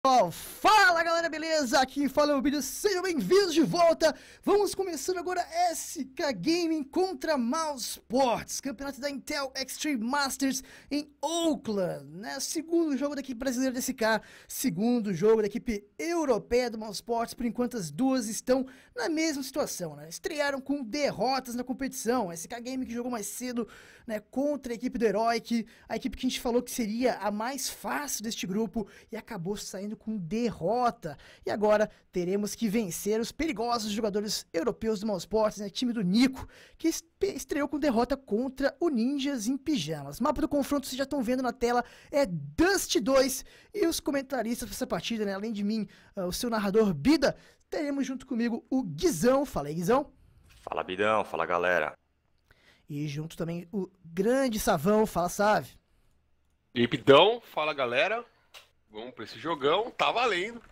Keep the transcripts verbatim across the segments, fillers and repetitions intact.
Oh, fala galera, beleza? Aqui fala o vídeo, sejam bem-vindos de volta. Vamos começando agora S K Gaming contra Mousesports, campeonato da Intel Extreme Masters em Oakland, né? Segundo jogo da equipe brasileira da S K, segundo jogo da equipe europeia do Mousesports. Por enquanto as duas estão na mesma situação, né? Estrearam com derrotas na competição. A S K Gaming que jogou mais cedo, né, contra a equipe do Heroic, a equipe que a gente falou que seria a mais fácil deste grupo e acabou saindo com derrota. E agora teremos que vencer os perigosos jogadores europeus do Mousesports, né, time do Nico, que estreou com derrota contra o Ninjas em Pijamas. Mapa do confronto vocês já estão vendo na tela, é Dust dois, e os comentaristas dessa partida, né, além de mim, uh, o seu narrador Bida, teremos junto comigo o Guizão. Fala aí, Guizão. Fala, Bidão. Fala, galera. E junto também o grande Savão. Fala, Save. E Bidão, fala, galera. Vamos pra esse jogão, tá valendo.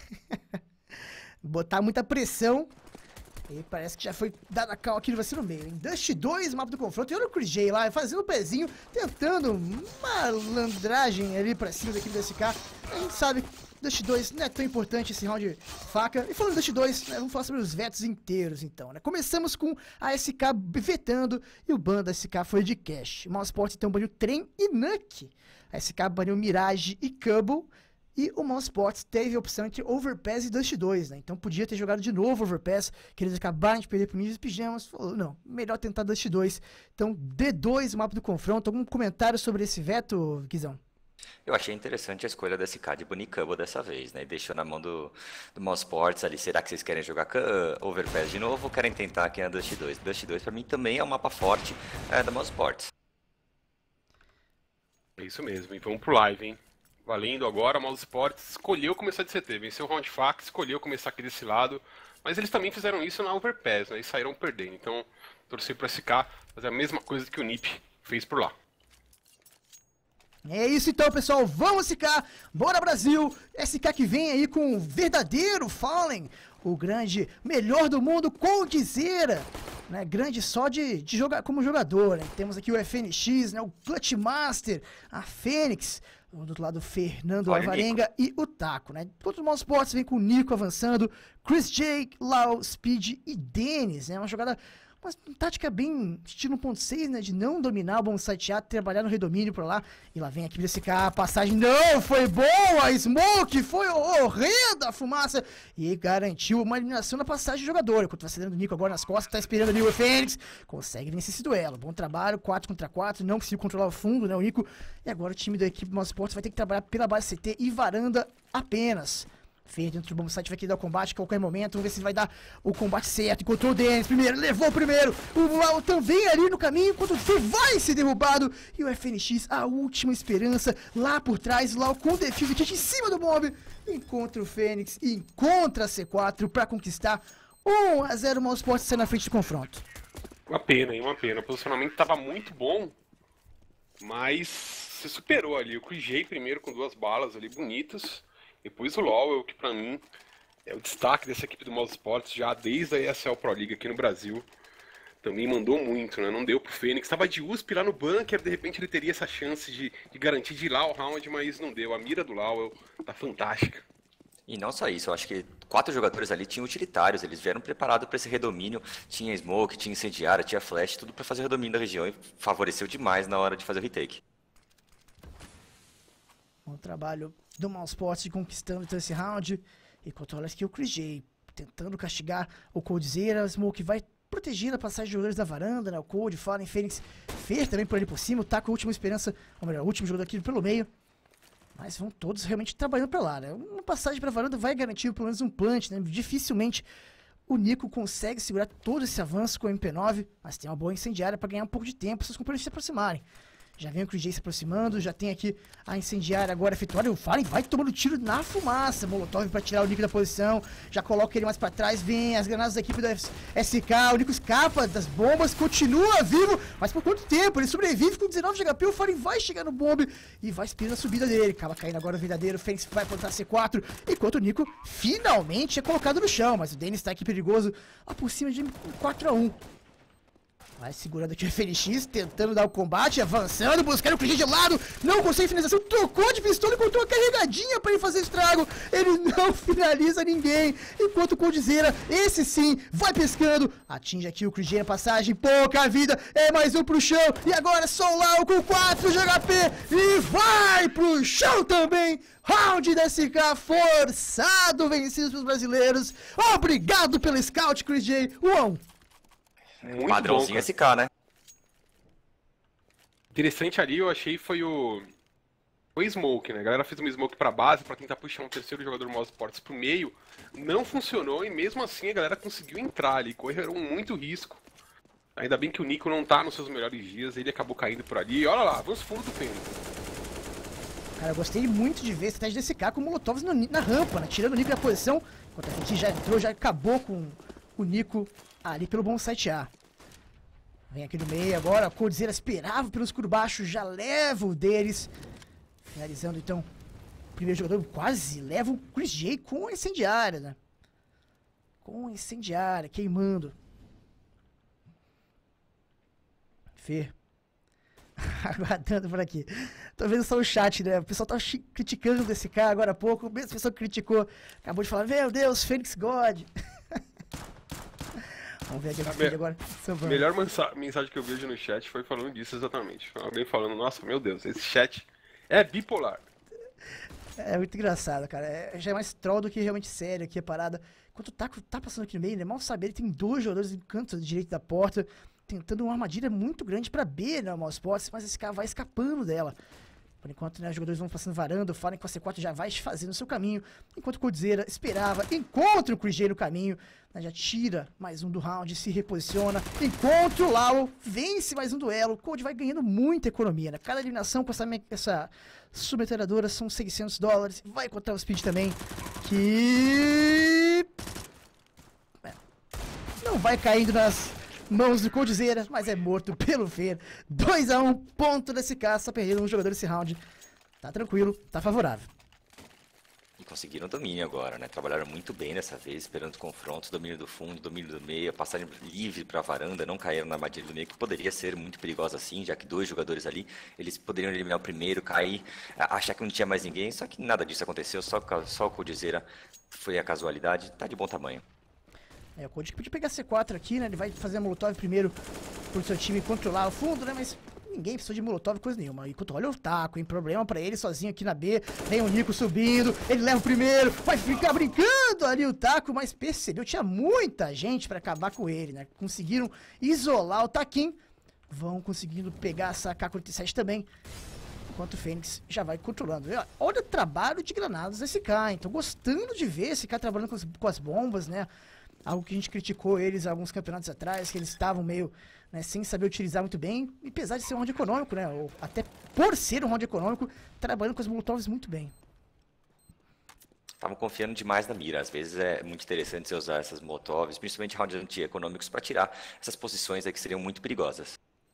Botar muita pressão. E parece que já foi dada a cal aqui, vai ser no meio, hein? Dust dois, mapa do confronto. E olha o Chris J lá, fazendo o pezinho, tentando malandragem ali pra cima da equipe da S K. A gente sabe que Dust dois não é tão importante esse round de faca. E falando de Dust dois, né, vamos falar sobre os vetos inteiros, então, né? Começamos com a S K vetando e o ban da S K foi de cash. O Mousesports então baniu Trem e Nuke. A S K baniu Mirage e Cubble. E o Mousesports teve a opção entre Overpass e Dust dois, né? Então podia ter jogado de novo Overpass, que eles acabaram de perder pro Ninjas Pijamas. Falou, não, melhor tentar Dust dois. Então D dois, o mapa do confronto. Algum comentário sobre esse veto, Guizão? Eu achei interessante a escolha da S K de banir Cubble dessa vez, né? Deixou na mão do, do Mousesports ali. Será que vocês querem jogar uh, Overpass de novo ou querem tentar aqui na Dust dois? Dust dois pra mim também é um mapa forte é, da Mousesports. É isso mesmo, e vamos pro live, hein? Valendo agora, a Mousesports escolheu começar de C T, venceu o round faca, escolheu começar aqui desse lado, mas eles também fizeram isso na Overpass, né? E saíram perdendo. Então, torcer pro S K fazer a mesma coisa que o N I P fez por lá. É isso então, pessoal, vamos S K, bora Brasil, S K que vem aí com o verdadeiro Fallen, o grande melhor do mundo com Guizeira, né, grande só de, de jogar como jogador, né? Temos aqui o F N X, né, o Clutch Master, a Fênix, do outro lado o Fernando Alvarenga e o Taco, né? Contra o Mousesports vem com o Nico avançando, Chris J, Lau, Speed e Dennis, né, uma jogada... Uma tática bem estilo um ponto seis, né? De não dominar o bom siteado, trabalhar no redomínio por lá. E lá vem aqui desse cara, a passagem não foi boa, a Smoke foi horrenda a fumaça. E garantiu uma eliminação na passagem do jogador. Enquanto vai cedendo o Nico agora nas costas, tá esperando ali o Fênix. Consegue vencer esse duelo. Bom trabalho, quatro contra quatro, não conseguiu controlar o fundo, né? O Nico. E agora o time da equipe do Mousesports vai ter que trabalhar pela base C T e varanda apenas. Fê dentro do bom site vai querer dar o combate a qualquer momento. Vamos ver se ele vai dar o combate certo. Encontrou o Dennis primeiro, levou o primeiro. O Lau também ali no caminho, enquanto o Fê vai ser derrubado. E o F N X, a última esperança, lá por trás. O Lau com o defuse kit em cima do mob. Encontra o Fênix e encontra a C quatro para conquistar um a zero. O Mousesports sai na frente do confronto. Uma pena, hein? Uma pena. O posicionamento estava muito bom, mas se superou ali. O Chris J primeiro com duas balas ali bonitas. Depois o Lowell, que pra mim é o destaque dessa equipe do Mousesports já desde a E S L Pro League aqui no Brasil. Também mandou muito, né? Não deu pro Fênix. Tava de U S P lá no bunker, de repente ele teria essa chance de, de garantir de ir lá o round, mas não deu. A mira do Lowell tá fantástica. E não só isso, eu acho que quatro jogadores ali tinham utilitários, eles vieram preparados para esse redomínio. Tinha smoke, tinha incendiária, tinha flash, tudo para fazer o redomínio da região e favoreceu demais na hora de fazer o retake. Bom trabalho do Mousesports conquistando então esse round. E controla aqui o Chris J, tentando castigar o Coldzera. O Smoke vai protegendo a passagem de jogadores da varanda, né? O Cold, Fallen, Fênix, Fer também por ali por cima. O Taco, a última esperança, ou melhor, o último jogador aqui pelo meio. Mas vão todos realmente trabalhando pra lá, né? Uma passagem pra varanda vai garantir pelo menos um plant, né? Dificilmente o Nico consegue segurar todo esse avanço com o M P nove, mas tem uma boa incendiária pra ganhar um pouco de tempo, seus companheiros se aproximarem. Já vem o Chris J se aproximando, já tem aqui a incendiária agora efetuada. O Fallen vai tomando tiro na fumaça. Molotov para tirar o Nico da posição. Já coloca ele mais para trás. Vem as granadas da equipe da S K. O Nico escapa das bombas, continua vivo. Mas por quanto tempo? Ele sobrevive com dezenove de H P. O Fallen vai chegar no bombe e vai esperando a subida dele. Acaba caindo agora o verdadeiro. O Fênix vai plantar C quatro. Enquanto o Nico finalmente é colocado no chão. Mas o Dennis está aqui perigoso. Lá por cima de quatro a um. Vai segurando aqui o F N X, tentando dar o combate, avançando, buscando o Cris de lado, não consegue finalização, trocou de pistola e encontrou uma carregadinha pra ele fazer estrago, ele não finaliza ninguém, enquanto o Coldzera, esse sim, vai pescando, atinge aqui o Cris na passagem, pouca vida, é mais um pro chão, e agora só o Lau com quatro de H P, e vai pro chão também, round da S K forçado, vencido pelos brasileiros, obrigado pelo scout, Chris J, uau! Muito Padrãozinho bom, S K, né? Interessante ali, eu achei, foi o... Foi Smoke, né? A galera fez uma Smoke pra base pra tentar puxar um terceiro jogador do Mouse Sports pro meio. Não funcionou e mesmo assim a galera conseguiu entrar ali. Correram muito risco. Ainda bem que o Nico não tá nos seus melhores dias, ele acabou caindo por ali. E olha lá, vamos fundo do Fênix. Cara, eu gostei muito de ver a estratégia desse cara com Molotovs no, na rampa, né? Tirando o Nico da posição. Enquanto a gente já entrou, já acabou com o Nico ali pelo bom site A. Vem aqui no meio agora, o Coldzera esperava pelo escuro baixo, já leva o deles. Finalizando então, o primeiro jogador quase leva o Chris J com a incendiária, né? Com a incendiária, queimando. Fê. Aguardando por aqui. Tô vendo só o chat, né? O pessoal tá criticando desse cara agora há pouco. O mesmo pessoal que criticou acabou de falar, meu Deus, Fênix God. Vamos ver aqui o vídeo agora. A melhor mensagem que eu vejo no chat foi falando disso exatamente. Alguém falando, nossa, meu Deus, esse chat é bipolar. É muito engraçado, cara. É, já é mais troll do que realmente sério aqui a parada. Enquanto o Taco tá passando aqui no meio, né? Mal saber, ele tem dois jogadores no canto direito da porta, tentando uma armadilha muito grande pra B, né? O Mouse Sports, mas esse cara vai escapando dela. Por enquanto, né, os jogadores vão passando varanda, o Fallen com a C quatro já vai fazendo o seu caminho, enquanto o Coldzera esperava, encontra o Chris J no caminho, né, já tira mais um do round, se reposiciona, encontra o Lau, vence mais um duelo, o Cold vai ganhando muita economia, né? Cada eliminação com essa, essa submetralhadora são seiscentos dólares, vai encontrar o Speed também, que... É, não vai caindo nas... mãos do Coldzera, mas é morto pelo Fer. dois a um, ponto desse caso, só perderam um jogador desse round. Tá tranquilo, tá favorável. E conseguiram domínio agora, né? Trabalharam muito bem dessa vez, esperando os confrontos, domínio do fundo, domínio do meio, passagem livre pra varanda, não caíram na armadilha do meio, que poderia ser muito perigosa assim, já que dois jogadores ali, eles poderiam eliminar o primeiro, cair, achar que não tinha mais ninguém, só que nada disso aconteceu, só, só o Coldzera foi a casualidade, tá de bom tamanho. É, o Cold podia pegar C quatro aqui, né? Ele vai fazer a Molotov primeiro pro seu time controlar o fundo, né? Mas ninguém precisou de Molotov, coisa nenhuma. Enquanto olha o Taco, hein? Problema pra ele sozinho aqui na B. Vem o Nico subindo, ele leva o primeiro, vai ficar brincando ali o Taco, mas percebeu, tinha muita gente pra acabar com ele, né? Conseguiram isolar o Taquinho. Vão conseguindo pegar essa K quarenta e sete também. Enquanto o Fênix já vai controlando. Olha o trabalho de granadas desse cara, então gostando de ver esse cara trabalhando com as, com as bombas, né? Algo que a gente criticou eles alguns campeonatos atrás, que eles estavam meio, né, sem saber utilizar muito bem, e apesar de ser um round econômico, né, ou até por ser um round econômico, trabalhando com as Molotovs muito bem. Estavam confiando demais na mira, às vezes é muito interessante você usar essas Molotovs, principalmente rounds anti-econômicos, para tirar essas posições aí que seriam muito perigosas.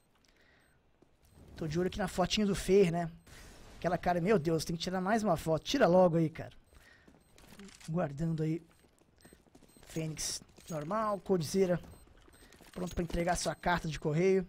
Tô de olho aqui na fotinha do Fer, né, aquela cara, meu Deus, tem que tirar mais uma foto, tira logo aí, cara. Guardando aí. Fênix normal, Coldzera pronto para entregar sua carta de correio.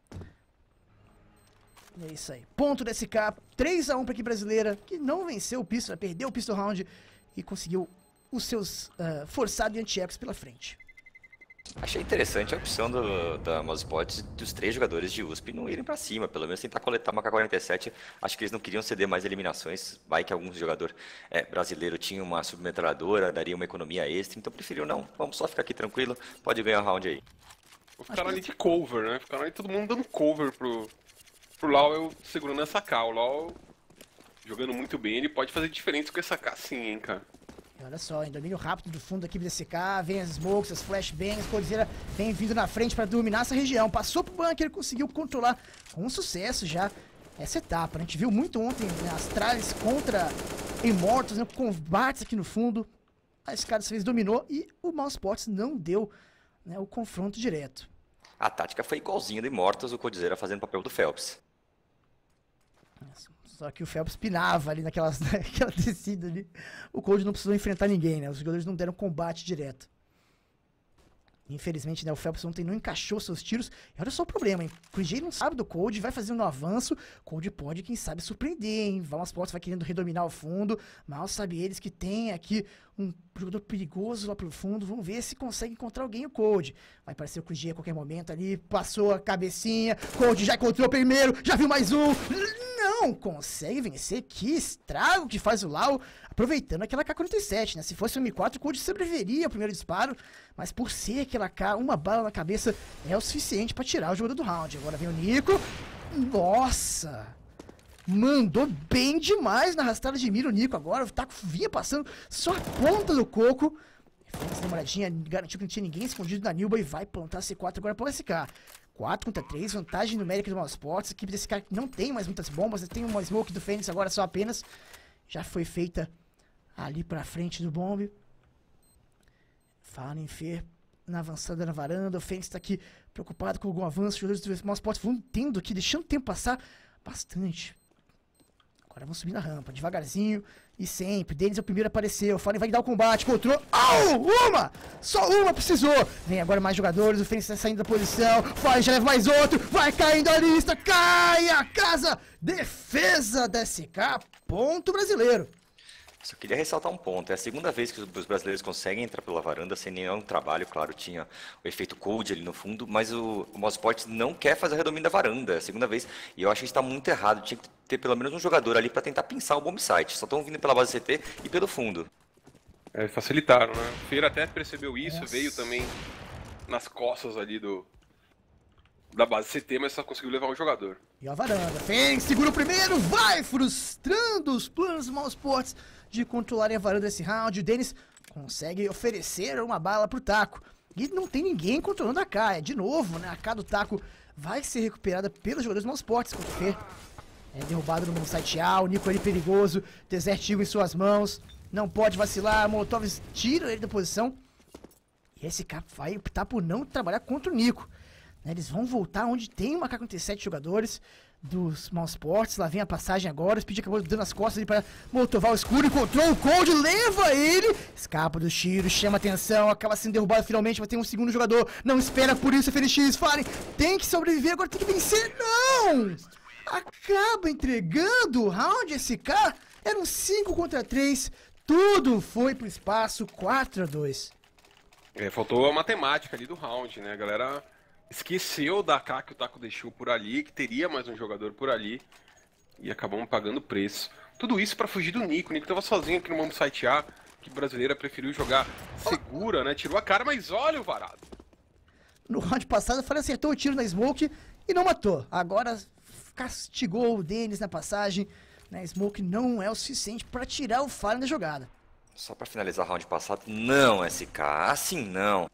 E é isso aí. Ponto da S K, três a um para a equipe brasileira, que não venceu o pistol, perdeu o pistol round e conseguiu os seus uh, forçados e anti-ecos pela frente. Achei interessante a opção do, da Mousepod dos três jogadores de U S P não irem pra cima, pelo menos tentar coletar uma K quarenta e sete. Acho que eles não queriam ceder mais eliminações, vai que algum jogador é, brasileiro tinha uma submetralhadora, daria uma economia extra, então preferiu não, vamos só ficar aqui tranquilo, pode ganhar o round aí. Ficaram ali de cover, né? Ficaram ali todo mundo dando cover pro, pro Lau, eu segurando essa K. O Lau jogando muito bem, ele pode fazer diferença com essa K sim, hein, cara. Olha só, em domínio rápido do fundo da equipe da S K, vem as smokes, as flashbangs, Coldzera vem vindo na frente para dominar essa região. Passou pro bunker, conseguiu controlar com sucesso já essa etapa. A gente viu muito ontem, né, as Astralis contra Immortals, né, combates aqui no fundo. A S K dessa vez dominou e o Mouse Sports não deu, né, o confronto direto. A tática foi igualzinha do Immortals, o Coldzera fazendo o papel do Phelps. Só que o Phelps pinava ali naquelas, naquela descida ali. O Cold não precisou enfrentar ninguém, né? Os jogadores não deram combate direto. Infelizmente, né, o Phelps ontem não encaixou seus tiros. E olha só o problema, hein? O Cris J não sabe do Cold, vai fazendo um avanço. Cold pode, quem sabe, surpreender, hein? Vamos Sports vai querendo redominar o fundo. Mal sabe eles que tem aqui um jogador perigoso lá pelo fundo. Vamos ver se consegue encontrar alguém o Cold. Vai aparecer o Cris J a qualquer momento ali. Passou a cabecinha. Cold já encontrou primeiro. Já viu mais um. Não consegue vencer. Que estrago que faz o Lau. Aproveitando aquela K quarenta e sete, né? Se fosse o M quatro, o Cold sobreviveria ao primeiro disparo. Mas por ser aquela K, uma bala na cabeça é o suficiente pra tirar o jogador do round. Agora vem o Nico. Nossa! Mandou bem demais na arrastada de mira o Nico. Agora o Taco vinha passando só a ponta do coco. Fez essa demoradinha, garantiu que não tinha ninguém escondido na Nilba e vai plantar C quatro agora para o S K. quatro contra três, vantagem numérica do Mousesports. A equipe desse cara não tem mais muitas bombas, tem uma smoke do Fênix agora só apenas. Já foi feita ali pra frente do bombe. Fallen Fer na avançada na varanda. O Fênix tá aqui preocupado com algum avanço. Os jogadores do Mousesports vão tendo aqui, deixando o tempo passar bastante. Agora vão subir na rampa, devagarzinho e sempre. Denis é o primeiro a aparecer. O Fallen vai dar o combate, encontrou. Oh, uma! Só uma precisou. Vem agora mais jogadores. O Fênix tá saindo da posição. O Fallen já leva mais outro. Vai caindo a lista. Cai a casa. Defesa da S K. Ponto brasileiro. Só queria ressaltar um ponto, é a segunda vez que os brasileiros conseguem entrar pela varanda sem nenhum trabalho, claro, tinha o efeito cold ali no fundo, mas o, o Mousesports não quer fazer a redomínio da varanda, é a segunda vez, e eu acho que está muito errado, tinha que ter pelo menos um jogador ali para tentar pensar o bomb site, só estão vindo pela base C T e pelo fundo. É, facilitaram, né? O Feira até percebeu isso, Nossa. Veio também nas costas ali do da base C T, mas só conseguiu levar um jogador. E a varanda. Fênix segura o primeiro, vai frustrando os planos do Mousesports de controlarem a varanda desse round. O Denis consegue oferecer uma bala pro Taco. E não tem ninguém controlando a K. É de novo, né? A K do Taco vai ser recuperada pelos jogadores do Mousesports. Contra o Fer. É derrubado no site A. O Nico ali perigoso. Desert Eagle em suas mãos. Não pode vacilar. Molotov tira ele da posição. E esse K vai optar por não trabalhar contra o Nico. Eles vão voltar onde tem uma K quarenta e sete jogadores dos Mousesports. Lá vem a passagem agora. O Speed acabou dando as costas ali para motovar o escuro. Encontrou o Cold, leva ele. Escapa do tiro, chama atenção. Acaba sendo derrubado finalmente. Vai ter um segundo jogador. Não espera por isso. F N X, Fallen. Tem que sobreviver, agora tem que vencer. Não! Acaba entregando o round S K. Era um cinco contra três. Tudo foi pro espaço. quatro a dois. É, faltou a matemática ali do round, né? A galera esqueceu da K que o Taco deixou por ali, que teria mais um jogador por ali, e acabamos pagando preço. Tudo isso pra fugir do Nico. O Nico tava sozinho aqui no Mambo Site A, que brasileira preferiu jogar segura, né? Tirou a cara, mas olha o varado. No round passado, o Fallen acertou o tiro na Smoke e não matou. Agora castigou o Denis na passagem. Né? Smoke não é o suficiente pra tirar o Fallen da jogada. Só pra finalizar o round passado, não, S K, assim não.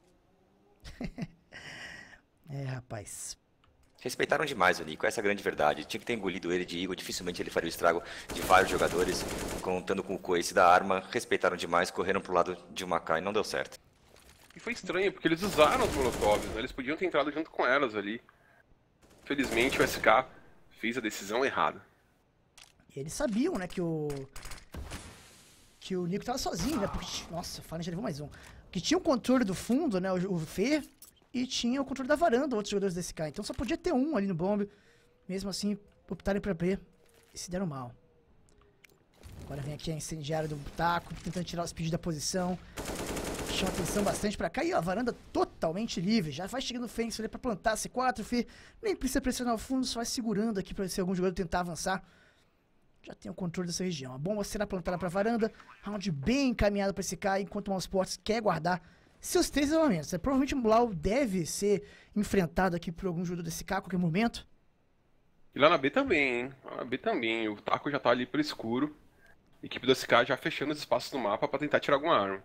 É, rapaz. Respeitaram demais o Nico, essa é a grande verdade. Tinha que ter engolido ele de Eagle, dificilmente ele faria o estrago de vários jogadores, contando com o coice da arma. Respeitaram demais, correram pro lado de uma K e não deu certo. E foi estranho, porque eles usaram os Molotovs, né? Eles podiam ter entrado junto com elas ali. Infelizmente o S K fez a decisão errada. E eles sabiam, né, que o... Que o Nico tava sozinho, né? Porque, nossa, o Fallen já levou mais um. Que tinha o controle do fundo, né, o, o Fer... E tinha o controle da varanda, outros jogadores desse K. Então só podia ter um ali no bombe. Mesmo assim, optarem pra B e se deram mal. Agora vem aqui a incendiária do Taco, tentando tirar os speed da posição. Chama atenção bastante pra cá. E a varanda totalmente livre. Já vai chegando o Fênix ali pra plantar C quatro, Fê. Nem precisa pressionar o fundo, só vai segurando aqui pra se algum jogador tentar avançar. Já tem o controle dessa região. A bomba será plantada pra varanda. Round bem encaminhado pra esse K, enquanto o Mousesports quer guardar seus três elementos. Provavelmente o Blau deve ser enfrentado aqui por algum jogador desse K a qualquer momento. E lá na B também, hein? Lá na B também. O Taco já tá ali pelo escuro. A equipe do S K já fechando os espaços do mapa pra tentar tirar alguma arma.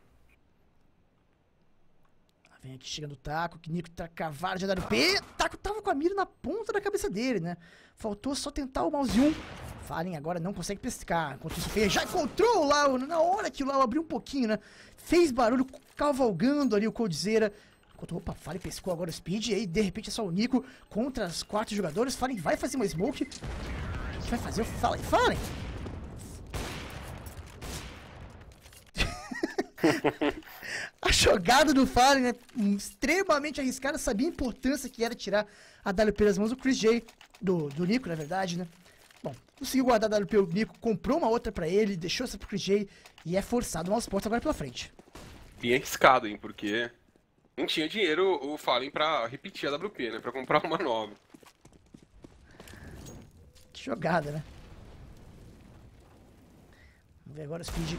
Vem aqui chegando o Taco, que Nico tá cavado, já dá no P. Taco tava com a mira na ponta da cabeça dele, né? Faltou só tentar o mouse um. Fallen agora não consegue pescar. Enquanto isso, Fer já encontrou o Lau. Na hora que o Lau abriu um pouquinho, né? Fez barulho, cavalgando ali o Coldzera. Enquanto, opa, Fallen pescou agora o Speed. E aí, de repente, é só o Nico contra os quatro jogadores. Fallen vai fazer uma smoke. O que vai fazer? Fallen, Fallen! A jogada do Fallen, né? Extremamente arriscada, sabia a importância que era tirar a W P das mãos do Chris J, do, do Nico, na verdade, né? Bom, conseguiu guardar a W P, o Nico comprou uma outra pra ele, deixou essa pro Chris J e é forçado o Mousesports agora pela frente. Bem arriscado, hein, porque não tinha dinheiro o Fallen pra repetir a W P, né, pra comprar uma nova. Que jogada, né? Vamos ver agora o Speed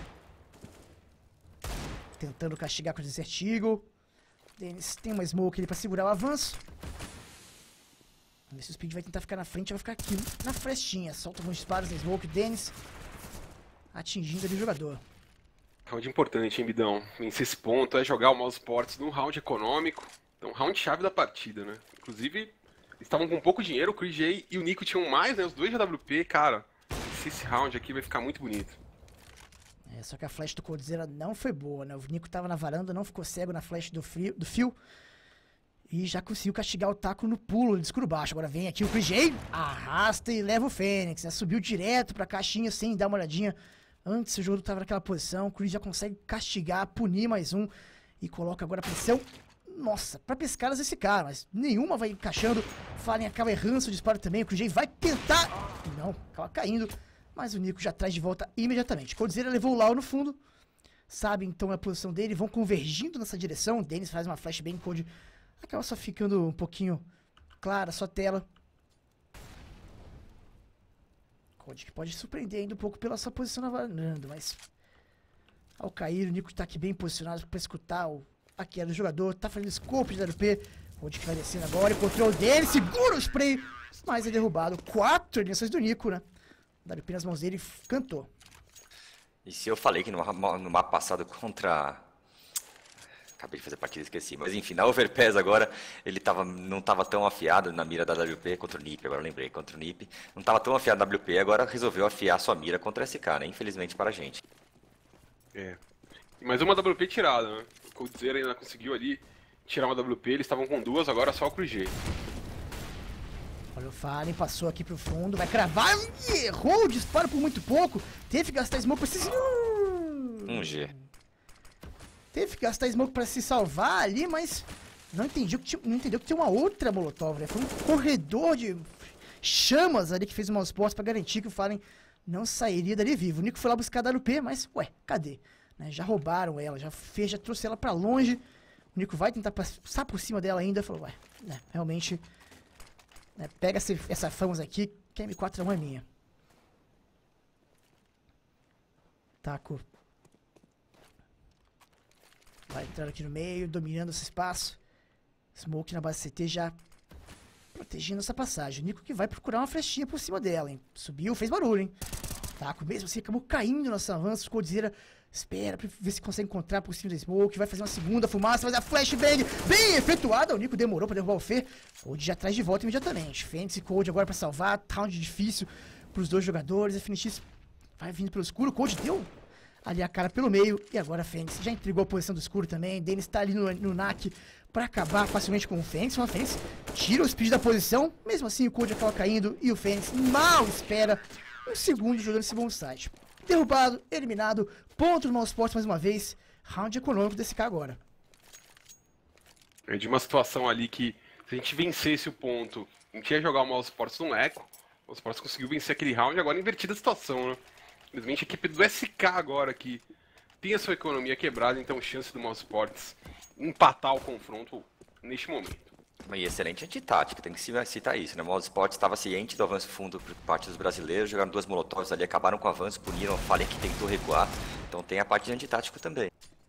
tentando castigar com o Desert Eagle. Dennis tem uma smoke ali pra segurar o avanço. Vamos ver se o Speed vai tentar ficar na frente, vai ficar aqui na frestinha. Solta alguns disparos na smoke, Dennis atingindo ali o jogador. Round importante, hein, Bidão? Vencer esse ponto é jogar o Mousesports num round econômico. Então, round chave da partida, né? Inclusive, eles estavam com pouco dinheiro, o Chris J e o Nico tinham mais, né? Os dois de A W P, cara. Esse round aqui vai ficar muito bonito. É, só que a flash do Coldzera não foi boa, né? O Nico tava na varanda, não ficou cego na flash do, frio, do fio. E já conseguiu castigar o taco no pulo, de escuro baixo. Agora vem aqui o Chris J, arrasta e leva o Fênix, né? Subiu direto pra caixinha sem dar uma olhadinha. Antes o jogo tava naquela posição, o Chris já consegue castigar, punir mais um. E coloca agora a pressão, nossa, pra pescadas esse cara, mas nenhuma vai encaixando. Fallen acaba errando seu disparo também, o Chris J vai tentar, não, acaba caindo. Mas o Nico já traz de volta imediatamente. Coldzera levou o Lau no fundo, sabe então a posição dele, vão convergindo nessa direção. O Dennis faz uma flash bem, Cold acaba só ficando um pouquinho clara, só tela. Cold que pode surpreender ainda um pouco pela sua posição na varanda, mas ao cair o Nico tá aqui bem posicionado para escutar o, a queda do jogador, tá fazendo scope de W P. Cold que vai descendo agora, encontrou o Dennis, segura o spray, mas é derrubado. Quatro eliminações do Nico, né? W P nas mãos dele, cantou. E se eu falei que no, no mapa passado contra... Acabei de fazer partida, esqueci. Mas enfim, na Overpass agora, ele tava, não estava tão afiado na mira da W P contra o N I P, agora eu lembrei, contra o N I P. Não estava tão afiado na W P, agora resolveu afiar sua mira contra esse cara, infelizmente para a gente. É. E mais uma W P tirada, né? O Coldzera ainda conseguiu ali tirar uma W P, eles estavam com duas, agora só o Chris J. Olha o Fallen, passou aqui pro fundo, vai cravar e errou o disparo por muito pouco. Teve que gastar smoke pra se... um G. Teve que gastar smoke pra se salvar ali, mas não entendeu que tinha, não entendeu que tinha uma outra molotov, né? Foi um corredor de chamas ali que fez o Mousesports pra garantir que o Fallen não sairia dali vivo. O Nico foi lá buscar a W P, mas, ué, cadê? Né? Já roubaram ela, já fez, já trouxe ela pra longe. O Nico vai tentar passar por cima dela ainda. Falou, ué, né, realmente... Né, pega essa, essa Famos aqui, que a M quatro não é minha. Taco. Vai entrar aqui no meio, dominando esse espaço. Smoke na base C T já protegendo essa passagem. O Nico que vai procurar uma flechinha por cima dela, hein. Subiu, fez barulho, hein. Taco mesmo assim, acabou caindo nosso avanço. Coldzera espera pra ver se consegue encontrar por cima do Smoke. Vai fazer uma segunda fumaça, faz a flashbang bem efetuada. O Nico demorou pra derrubar o Fê. Cold já traz de volta imediatamente. Fênix e Cold agora pra salvar. Round difícil pros dois jogadores. A F N X vai vindo pelo escuro. Cold deu ali a cara pelo meio. E agora a Fênix já entregou a posição do escuro também. Dennis tá ali no, no N A C pra acabar facilmente com o Fênix. Uma Fênix tira o speed da posição. Mesmo assim o Cold acaba caindo. E o Fênix mal espera um segundo jogando esse bom site. Derrubado, eliminado, ponto no Mousesports mais uma vez. Round econômico desse cara agora. É de uma situação ali que, se a gente vencesse o ponto, a gente ia jogar o Mousesports no eco. O Mousesports conseguiu vencer aquele round, agora invertida a situação, né? Infelizmente a equipe do S K agora que tem a sua economia quebrada, então chance do Mousesports empatar o confronto neste momento. E excelente antitática, tem que citar isso, né? O Mousesports estava ciente do avanço fundo por parte dos brasileiros, jogaram duas molotovs ali, acabaram com o avanço, puniram, falei que tentou recuar, então tem a parte de antitático também.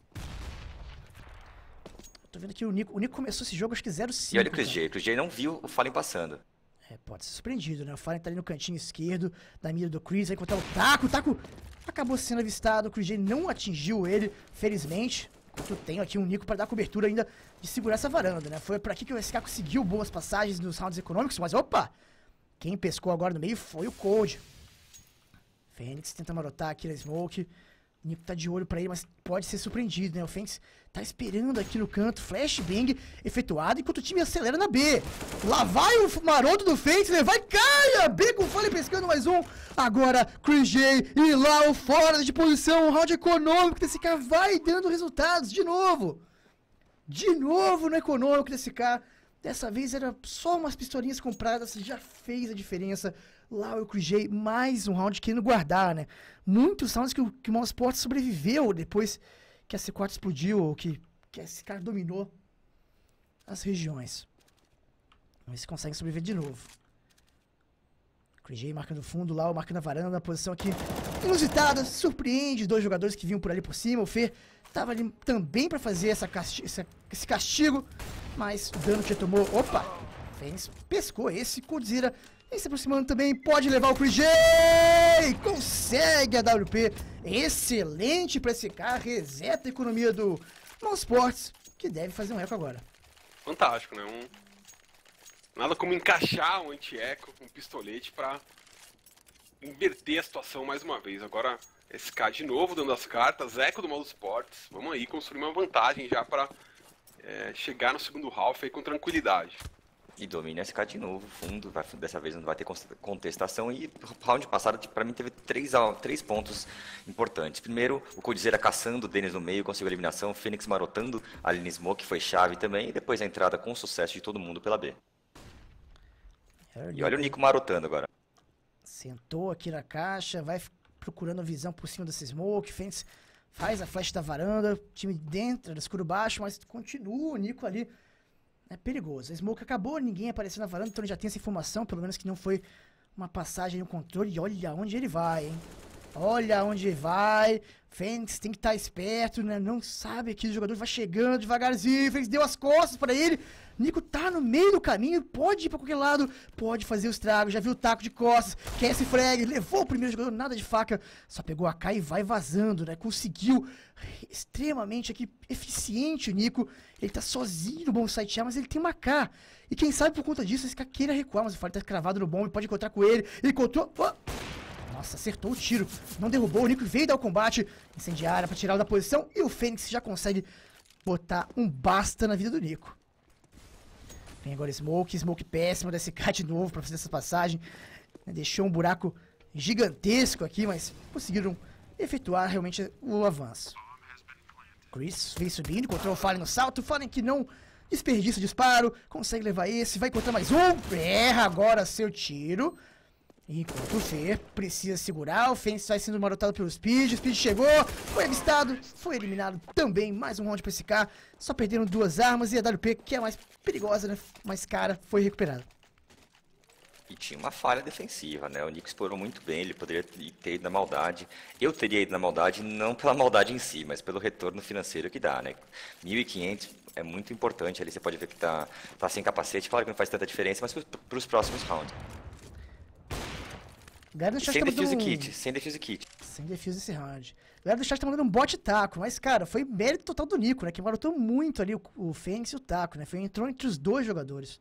Tô vendo que o Nico, o Nico começou esse jogo acho que zero cinco. E olha o Chris J, o Chris J não viu o Fallen passando. É, pode ser surpreendido, né? O Fallen tá ali no cantinho esquerdo da mira do Chris, vai encontrar o Taco, o Taco acabou sendo avistado, o Chris J não atingiu ele, felizmente. Enquanto tem aqui um Nico para dar cobertura ainda de segurar essa varanda, né? Foi por aqui que o S K conseguiu boas passagens nos rounds econômicos, mas opa! Quem pescou agora no meio foi o Cold. Fênix tenta marotar aqui na Smoke. O Nico tá de olho pra ele, mas pode ser surpreendido, né? O Fênix tá esperando aqui no canto, flashbang efetuado, enquanto o time acelera na B. Lá vai o maroto do Fênix, né? Vai, cai a B com o Fallen pescando mais um. Agora, Chris J e Lau fora de posição, um round econômico desse cara vai dando resultados de novo. De novo no econômico desse cara. Dessa vez era só umas pistolinhas compradas, já fez a diferença. Lá o Chris J, mais um round querendo guardar, né? Muitos rounds que o, que o Mousesports sobreviveu depois que a C quatro explodiu, ou que, que esse cara dominou as regiões. Vamos ver se consegue sobreviver de novo. Chris J marcando fundo, lá marcando a varanda, posição aqui inusitada, surpreende dois jogadores que vinham por ali por cima. O Fer tava ali também pra fazer essa casti essa, esse castigo, mas o dano que já tomou. Opa! Fênix pescou esse, Coldzera vem se aproximando também, pode levar o Chris J! Consegue a W P, excelente pra esse cara, reseta a economia do Mousesports, que deve fazer um eco agora. Fantástico, né? Um... Nada como encaixar um anti-eco, um pistolete pra inverter a situação mais uma vez. Agora, S K de novo dando as cartas, eco do Mousesports. Vamos aí construir uma vantagem já pra é, chegar no segundo half aí com tranquilidade. E domina S K de novo, fundo, vai, dessa vez não vai ter contestação. E o round passado, pra mim, teve três, três pontos importantes. Primeiro, o Coldzera caçando o Dennis no meio, conseguiu a eliminação. O Fênix marotando a Lina Smoke, que foi chave também. E depois a entrada com sucesso de todo mundo pela B. E olha o Nico marotando agora. Sentou aqui na caixa, vai procurando a visão por cima desse Smoke. Fênix faz a flash da varanda, time dentro do escuro baixo, mas continua o Nico ali. É perigoso. A Smoke acabou, ninguém apareceu na varanda, então ele já tem essa informação, pelo menos que não foi uma passagem no controle. E olha onde ele vai, hein? Olha onde ele vai. Fênix tem que estar esperto, né? Não sabe que o jogador vai chegando devagarzinho. Fênix deu as costas para ele. Nico tá no meio do caminho, pode ir pra qualquer lado, pode fazer o estrago, já viu o taco de costas, quer esse frag, levou o primeiro jogador, nada de faca, só pegou a K e vai vazando, né? Conseguiu, extremamente aqui, eficiente o Nico, ele tá sozinho no bom site, mas ele tem uma K, e quem sabe por conta disso, esse cara queira recuar, mas o Fallen tá cravado no bomb, pode encontrar com ele, ele encontrou, oh! Nossa, acertou o tiro, não derrubou, o Nico veio dar o combate, incendiária pra tirá-lo da posição, e o Fênix já consegue botar um basta na vida do Nico. Tem agora Smoke, Smoke péssimo da S K de novo pra fazer essa passagem. Deixou um buraco gigantesco aqui, mas conseguiram efetuar realmente o avanço. Chris vem subindo, encontrou o Fallen no salto. Fallen que não desperdiça o disparo, consegue levar esse, vai encontrar mais um. Erra agora seu tiro. Enquanto o Fer precisa segurar, o Fênix vai sendo marotado pelo Speed, o Speed chegou, foi avistado, foi eliminado também, mais um round pra esse cara, só perderam duas armas e a W P, que é a mais perigosa, né, mais cara, foi recuperada. E tinha uma falha defensiva, né, o Nico explorou muito bem, ele poderia ter ido na maldade, eu teria ido na maldade não pela maldade em si, mas pelo retorno financeiro que dá, né, mil e quinhentos é muito importante, ali você pode ver que tá, tá sem capacete, claro que não faz tanta diferença, mas para os próximos rounds. Galera do chat sem tá defuse mandando... kit, sem defuse kit. Sem defuse esse round. Galera do chat tá mandando um bot taco, mas, cara, foi mérito total do Nico, né? Que marotou muito ali o, o Fênix e o Taco, né? Foi, entrou entre os dois jogadores.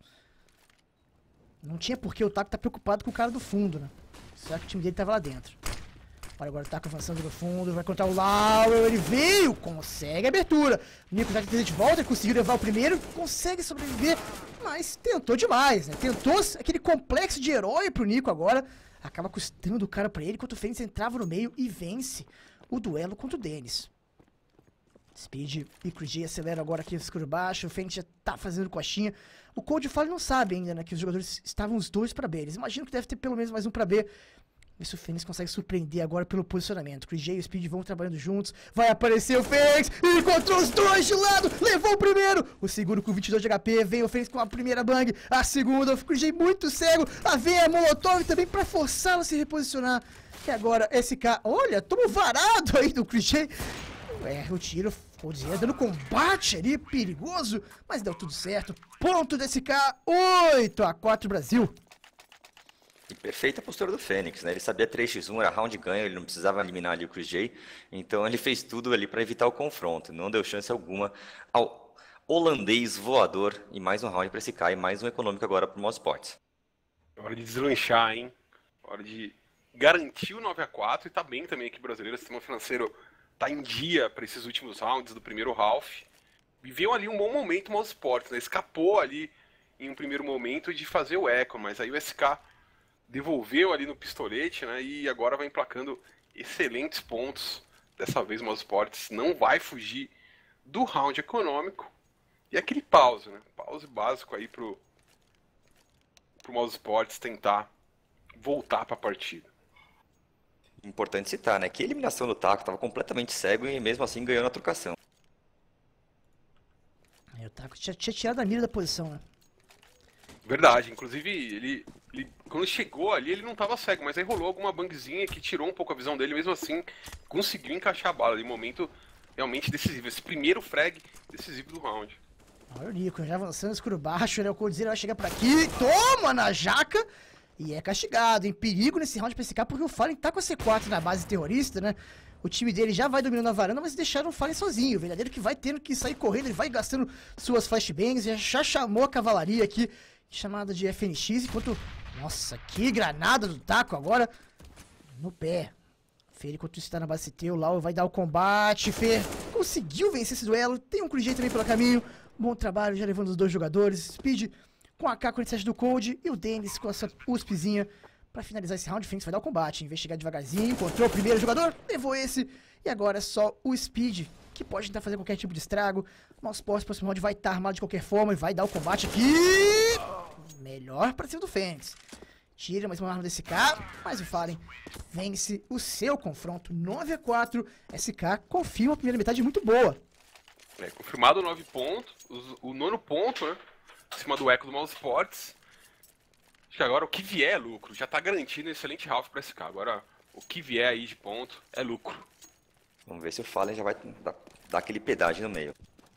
Não tinha por que o Taco tá preocupado com o cara do fundo, né? Será que o time dele tava lá dentro? Olha agora o Taco avançando no fundo, vai contar o Lauer, ele veio, consegue a abertura. O Nico já que de volta, ele conseguiu levar o primeiro, consegue sobreviver, mas tentou demais, né? Tentou aquele complexo de herói pro Nico agora. Acaba custando o cara pra ele, enquanto o Fênix entrava no meio e vence o duelo contra o Dennis. Speed e Chris J acelera agora aqui no escuro baixo, o Fênix já tá fazendo coxinha. O Cold Fallen não sabe ainda, né, que os jogadores estavam os dois pra B. Eles imaginam que deve ter pelo menos mais um pra B. Vê se o Fênix consegue surpreender agora pelo posicionamento. Chris J e o Speed vão trabalhando juntos. Vai aparecer o Fênix. Encontrou os dois de lado. Levou o primeiro. O segundo com vinte e dois de H P. Vem o Fênix com a primeira bang. A segunda. O Chris J muito cego. A V é Molotov também para forçá-lo a se reposicionar. E agora S K. Olha, toma varado aí do Chris J. É, o tiro. O Coldzera dando combate ali. Perigoso. Mas deu tudo certo. Ponto do S K. oito a quatro Brasil. E perfeita a postura do Fênix, né? Ele sabia três a um, era round ganho, ele não precisava eliminar ali o Chris J. Então ele fez tudo ali para evitar o confronto. Não deu chance alguma ao holandês voador. E mais um round para esse cara e mais um econômico agora para o Mousesports. Hora de deslanchar, hein? Hora de garantir o nove a quatro. E tá bem também aqui brasileiro, sistema financeiro tá em dia para esses últimos rounds do primeiro half. Viveu ali um bom momento o Mousesports, né? Escapou ali em um primeiro momento de fazer o eco, mas aí o S K devolveu ali no pistolete, né? E agora vai emplacando excelentes pontos. Dessa vez o Mousesports não vai fugir do round econômico. E aquele pause, né? Pause básico aí pro, pro Mousesports tentar voltar para a partida. Importante citar, né? Que a eliminação do Taco estava completamente cego e mesmo assim ganhou na trocação. É, o Taco tinha, tinha tirado a mira da posição, né? Verdade, inclusive ele, ele quando chegou ali ele não estava cego, mas aí rolou alguma bangzinha que tirou um pouco a visão dele, mesmo assim conseguiu encaixar a bala. Em momento realmente decisivo, esse primeiro frag decisivo do round. Olha o Nico já avançando escuro baixo, né? O Coldzera vai chegar por aqui, toma na jaca e é castigado. Em perigo nesse round pra esse cara, porque o Fallen tá com a C quatro na base terrorista, né? O time dele já vai dominando a varanda, mas deixaram o Fallen sozinho. O verdadeiro que vai tendo que sair correndo, ele vai gastando suas flashbangs, já chamou a cavalaria aqui, chamada de F N X, enquanto... Nossa, que granada do Taco agora no pé. Fê, enquanto está na base C T, o Lau vai dar o combate. Fê conseguiu vencer esse duelo, tem um Crijay também pelo caminho. Bom trabalho, já levando os dois jogadores. Speed com a A K quarenta e sete do Cold e o Dennis com essa USPzinha pra finalizar esse round. O Fênix vai dar o combate, investigar devagarzinho, encontrou o primeiro jogador, levou esse. E agora é só o Speed, que pode tentar fazer qualquer tipo de estrago. Mousesports, o próximo round vai estar armado de qualquer forma e vai dar o combate aqui. Melhor pra cima do Fênix. Tira mais uma arma desse cara, mas o Fallen vence o seu confronto. nove a quatro, S K confirma a primeira metade muito boa. É, confirmado nove pontos, o, o nono ponto, né? Em cima do eco do Mousesports. Acho que agora o que vier é lucro. Já tá garantido um excelente half para S K. Agora o que vier aí de ponto é lucro. Vamos ver se o Fallen já vai dar, dar aquele pedágio no meio.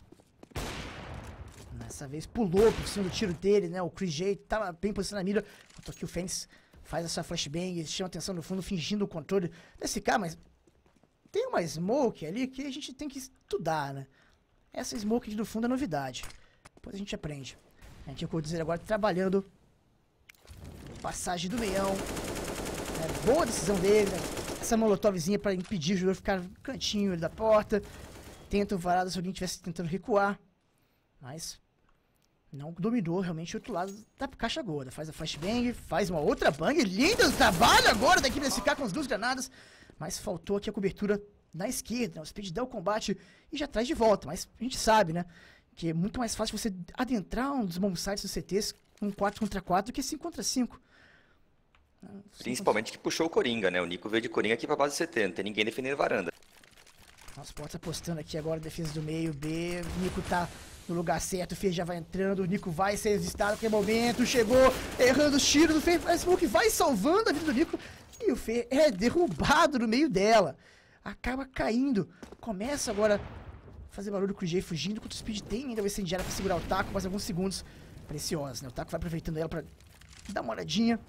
Dessa vez pulou por cima do tiro dele, né? O Crijay tava bem posicionado na mira. Enquanto aqui o Fênix faz a sua flashbang, chama atenção no fundo, fingindo o controle desse cara, mas tem uma smoke ali que a gente tem que estudar, né? Essa smoke aqui do fundo é novidade. Depois a gente aprende. A gente vai dizer agora trabalhando. Passagem do meião. É, boa decisão dele, né? Essa molotovzinha pra impedir o jogador ficar no cantinho da porta. Tenta o varado se alguém estivesse tentando recuar. Mas não dominou realmente o outro lado da caixa gorda. Faz a flashbang, faz uma outra bang. Lindo trabalho agora da equipe desse cara com as duas granadas. Mas faltou aqui a cobertura na esquerda. O Speed dá o combate e já traz de volta. Mas a gente sabe, né? Que é muito mais fácil você adentrar um dos bomb sites do C Ts um quatro contra quatro do que cinco contra cinco. Principalmente que puxou o Coringa, né? O Nico veio de Coringa aqui pra base C T, não tem ninguém defendendo a varanda. Mousesports apostando aqui agora, defesa do meio, B. O Nico tá no lugar certo, o Fê já vai entrando, o Nico vai ser avistado a qualquer momento, chegou, errando os tiros, o Fê parece que vai salvando a vida do Nico. E o Fê é derrubado no meio dela. Acaba caindo. Começa agora a fazer barulho com o Crijay fugindo, enquanto o Speed tem ainda o incendiário pra segurar o Taco, mais alguns segundos preciosos, né? O Taco vai aproveitando ela pra dar uma olhadinha.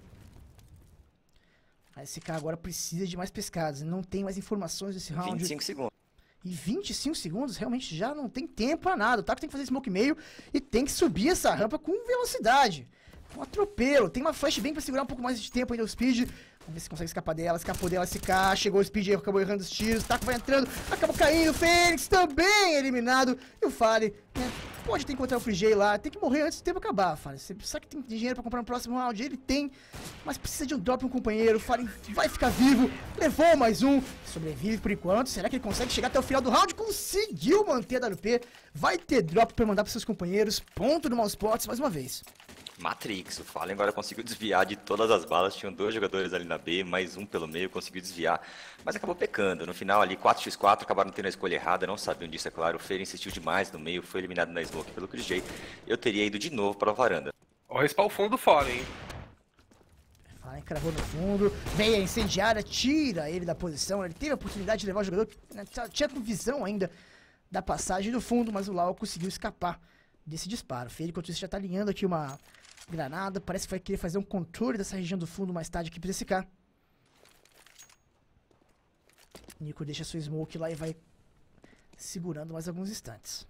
Mas esse cara agora precisa de mais pescadas, não tem mais informações desse round. vinte e cinco segundos. E vinte e cinco segundos realmente já não tem tempo pra nada. O Taco tem que fazer smoke meio e tem que subir essa rampa com velocidade. Um atropelo. Tem uma flashbang pra segurar um pouco mais de tempo ainda o Speed. Vamos ver se consegue escapar dela. Escapou dela, S K. Chegou o Speed, acabou errando os tiros. O Taco vai entrando, acabou caindo. O Fênix também eliminado. E o Fallen, né, pode ter que encontrar o Crijay lá. Tem que morrer antes do tempo acabar, Fallen. Você sabe que tem dinheiro pra comprar no próximo round? Ele tem, mas precisa de um drop um companheiro. O Fallen vai ficar vivo. Levou mais um. Sobrevive por enquanto. Será que ele consegue chegar até o final do round? Conseguiu manter a W P. Vai ter drop pra mandar pros seus companheiros. Ponto do Mousesports mais uma vez. Matrix, o Fallen agora conseguiu desviar de todas as balas, tinham dois jogadores ali na B, mais um pelo meio, conseguiu desviar, mas acabou pecando. No final ali, quatro contra quatro, acabaram tendo a escolha errada, não sabiam disso, é claro. O Fer insistiu demais no meio, foi eliminado na smoke pelo Crijay. Eu teria ido de novo para a varanda. Ó, respawn o fundo do Fallen, hein? Fallen cravou no fundo, vem a incendiária, tira ele da posição. Ele teve a oportunidade de levar o jogador, né, tinha visão ainda da passagem do fundo, mas o Lau conseguiu escapar desse disparo. Fer, enquanto isso, já tá alinhando aqui uma granada, parece que vai querer fazer um controle dessa região do fundo mais tarde aqui pra esse cara. Nico deixa sua smoke lá e vai segurando mais alguns instantes.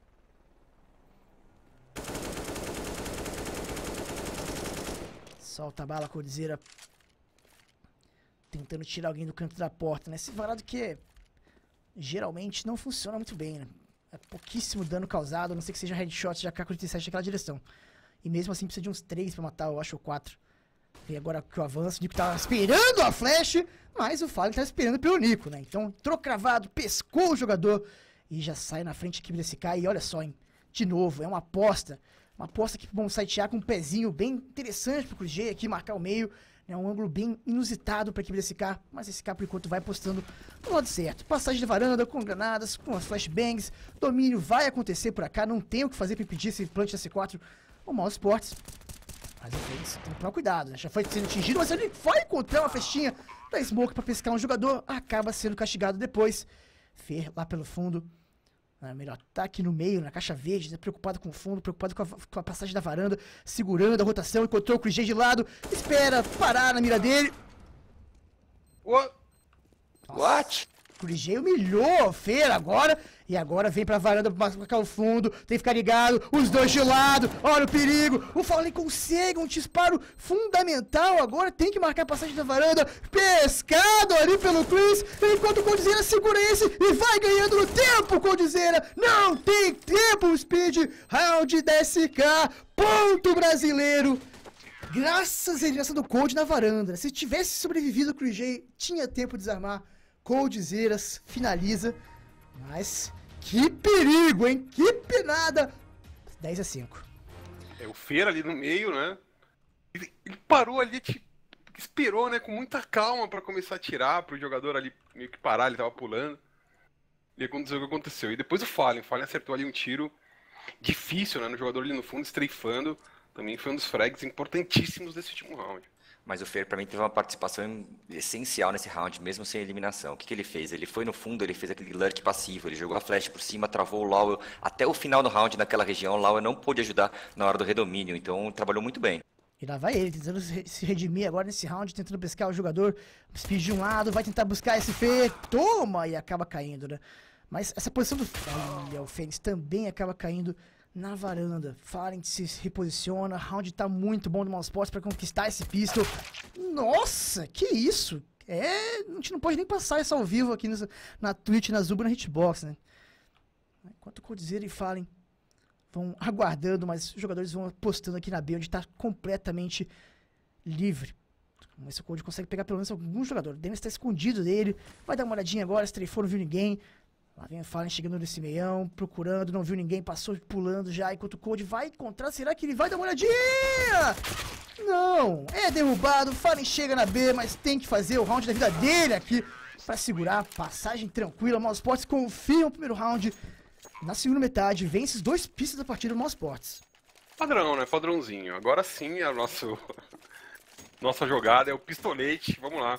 Solta a bala, Coldzera. Tentando tirar alguém do canto da porta, né? Esse varado que é geralmente não funciona muito bem, né? É pouquíssimo dano causado, a não ser que seja headshot de A K quarenta e sete naquela direção. E mesmo assim precisa de uns três pra matar, eu acho, ou quatro. E agora que o avanço, o Nico tava esperando a flash, mas o Fallen tava esperando pelo Nico, né? Então, entrou cravado, pescou o jogador e já sai na frente da equipe desse cara. E olha só, hein? De novo, é uma aposta. Uma aposta que vamos sitear com um pezinho bem interessante pro Cruzeiro aqui, marcar o meio. É um ângulo bem inusitado pra equipe desse cara, mas esse cara por enquanto vai postando no lado certo. Passagem de varanda, com granadas, com as flashbangs. Domínio vai acontecer por cá, não tem o que fazer pra impedir esse plant da C quatro. O Mouse Sports. Mas o Fênix tem que tomar cuidado, né? Já foi sendo atingido, mas ele vai encontrar uma festinha da Smoke pra pescar um jogador. Acaba sendo castigado depois. Fer lá pelo fundo. Ah, melhor ataque no meio, na caixa verde, né? Preocupado com o fundo, preocupado com a, com a passagem da varanda, segurando a rotação, encontrou o Chris J de lado, espera parar na mira dele. What? What? O Chris J humilhou a Fer agora, e agora vem pra varanda pra marcar o fundo, tem que ficar ligado, os dois de lado, olha o perigo, o Fallen consegue um disparo fundamental, agora tem que marcar a passagem da varanda, pescado ali pelo Chris, enquanto o Coldzera segura esse e vai ganhando no tempo, Coldzera, não tem tempo, Speed, round da S K, ponto brasileiro. Graças à eliminação do Cold na varanda, se tivesse sobrevivido o Chris J, tinha tempo de desarmar. Coldzeiras finaliza, mas que perigo, hein? Que penada! dez a cinco. É o Fer ali no meio, né? Ele, ele parou ali, tipo, esperou, né? Com muita calma pra começar a atirar, pro jogador ali meio que parar, ele tava pulando. E aconteceu o que aconteceu. E depois o Fallen, o Fallen acertou ali um tiro difícil, né? No jogador ali no fundo, estreifando. Também foi um dos frags importantíssimos desse último round. Mas o Fer, pra mim, teve uma participação essencial nesse round, mesmo sem eliminação. O que, que ele fez? Ele foi no fundo, ele fez aquele lurk passivo, ele jogou a flash por cima, travou o Lowell até o final do round naquela região. O Lowell não pôde ajudar na hora do redomínio, então trabalhou muito bem. E lá vai ele, tentando se redimir agora nesse round, tentando pescar o jogador. Speed de um lado, vai tentar buscar esse Fer, toma! E acaba caindo, né? Mas essa posição do... Olha, o Fênix também acaba caindo na varanda. Fallen se reposiciona. Round tá muito bom do Mousesports pra conquistar esse pistol. Nossa, que isso? É, a gente não pode nem passar isso ao vivo aqui nessa, na Twitch, na Zuba, na Hitbox, né? Enquanto o Coldzera e Fallen vão aguardando, mas os jogadores vão apostando aqui na B, onde tá completamente livre. Vamos ver se o Cold consegue pegar pelo menos algum jogador. O Dennis tá escondido dele. Vai dar uma olhadinha agora, se trefou, não viu ninguém. Lá vem o Fallen chegando nesse meião, procurando, não viu ninguém, passou pulando já, enquanto o Cold vai encontrar, será que ele vai dar uma olhadinha? Não, é derrubado, o Fallen chega na B, mas tem que fazer o round da vida dele aqui, pra segurar, passagem tranquila, o Mousesports confia o primeiro round, na segunda metade, vence os dois pistas da partida do Mousesports. Padrão, né, padrãozinho, agora sim a nossa, nossa jogada é o pistolete, vamos lá.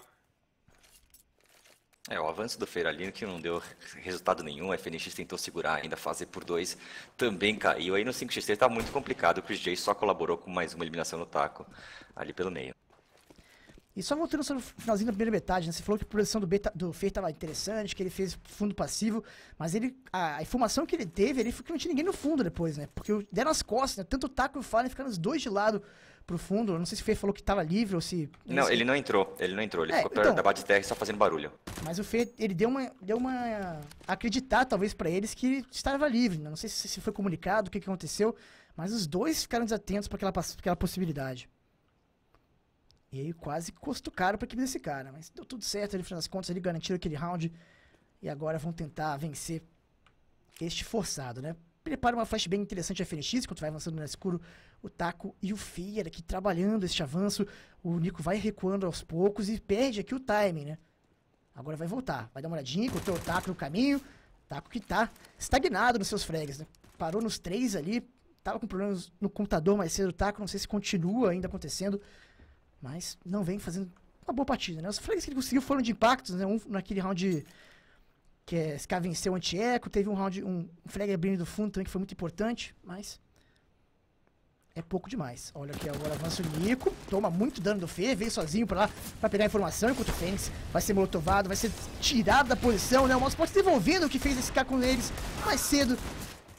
É, o avanço do Feralino que não deu resultado nenhum, a F N X tentou segurar ainda, fazer por dois, também caiu. Aí no cinco por três tá muito complicado, o Chris J só colaborou com mais uma eliminação no taco, ali pelo meio. E só voltando no finalzinho da primeira metade, né? Você falou que a produção do, beta, do Fer tava interessante, que ele fez fundo passivo, mas ele, a, a informação que ele teve, ele foi que não tinha ninguém no fundo depois, né? Porque deram as costas, né? Tanto o Taco e o Fallen ficaram os dois de lado pro fundo. Eu não sei se o Fer falou que tava livre ou se... Não, ele não entrou, ele não entrou, ele é, ficou perto então, da base de terra só fazendo barulho. Mas o Fer, ele deu uma, deu uma... acreditar, talvez, pra eles que ele estava livre, né? Não sei se, se foi comunicado, o que, que aconteceu, mas os dois ficaram desatentos pra aquela, pra aquela possibilidade. E aí quase custou caro pra equipe desse cara, mas deu tudo certo, no final das contas, ele garantiu aquele round, e agora vão tentar vencer este forçado, né? Prepara uma flash bem interessante a F N X, enquanto vai avançando no escuro, o Taco e o Fear aqui trabalhando este avanço. O Nico vai recuando aos poucos e perde aqui o timing, né? Agora vai voltar, vai dar uma olhadinha, encontrou o Taco no caminho. Taco que tá estagnado nos seus frags, né? Parou nos três ali, tava com problemas no computador mais cedo o Taco, não sei se continua ainda acontecendo, mas não vem fazendo uma boa partida, né? Os frags que ele conseguiu foram de impactos, né? Um naquele round... que é S K venceu o anti-eco, teve um round, um, um frag abrindo do fundo também que foi muito importante, mas é pouco demais. Olha aqui agora avança o Nico, toma muito dano do Fer, veio sozinho pra lá pra pegar a informação, enquanto o Fênix vai ser molotovado, vai ser tirado da posição, né? O Mouse pode devolvendo o que fez esse K com eles mais cedo.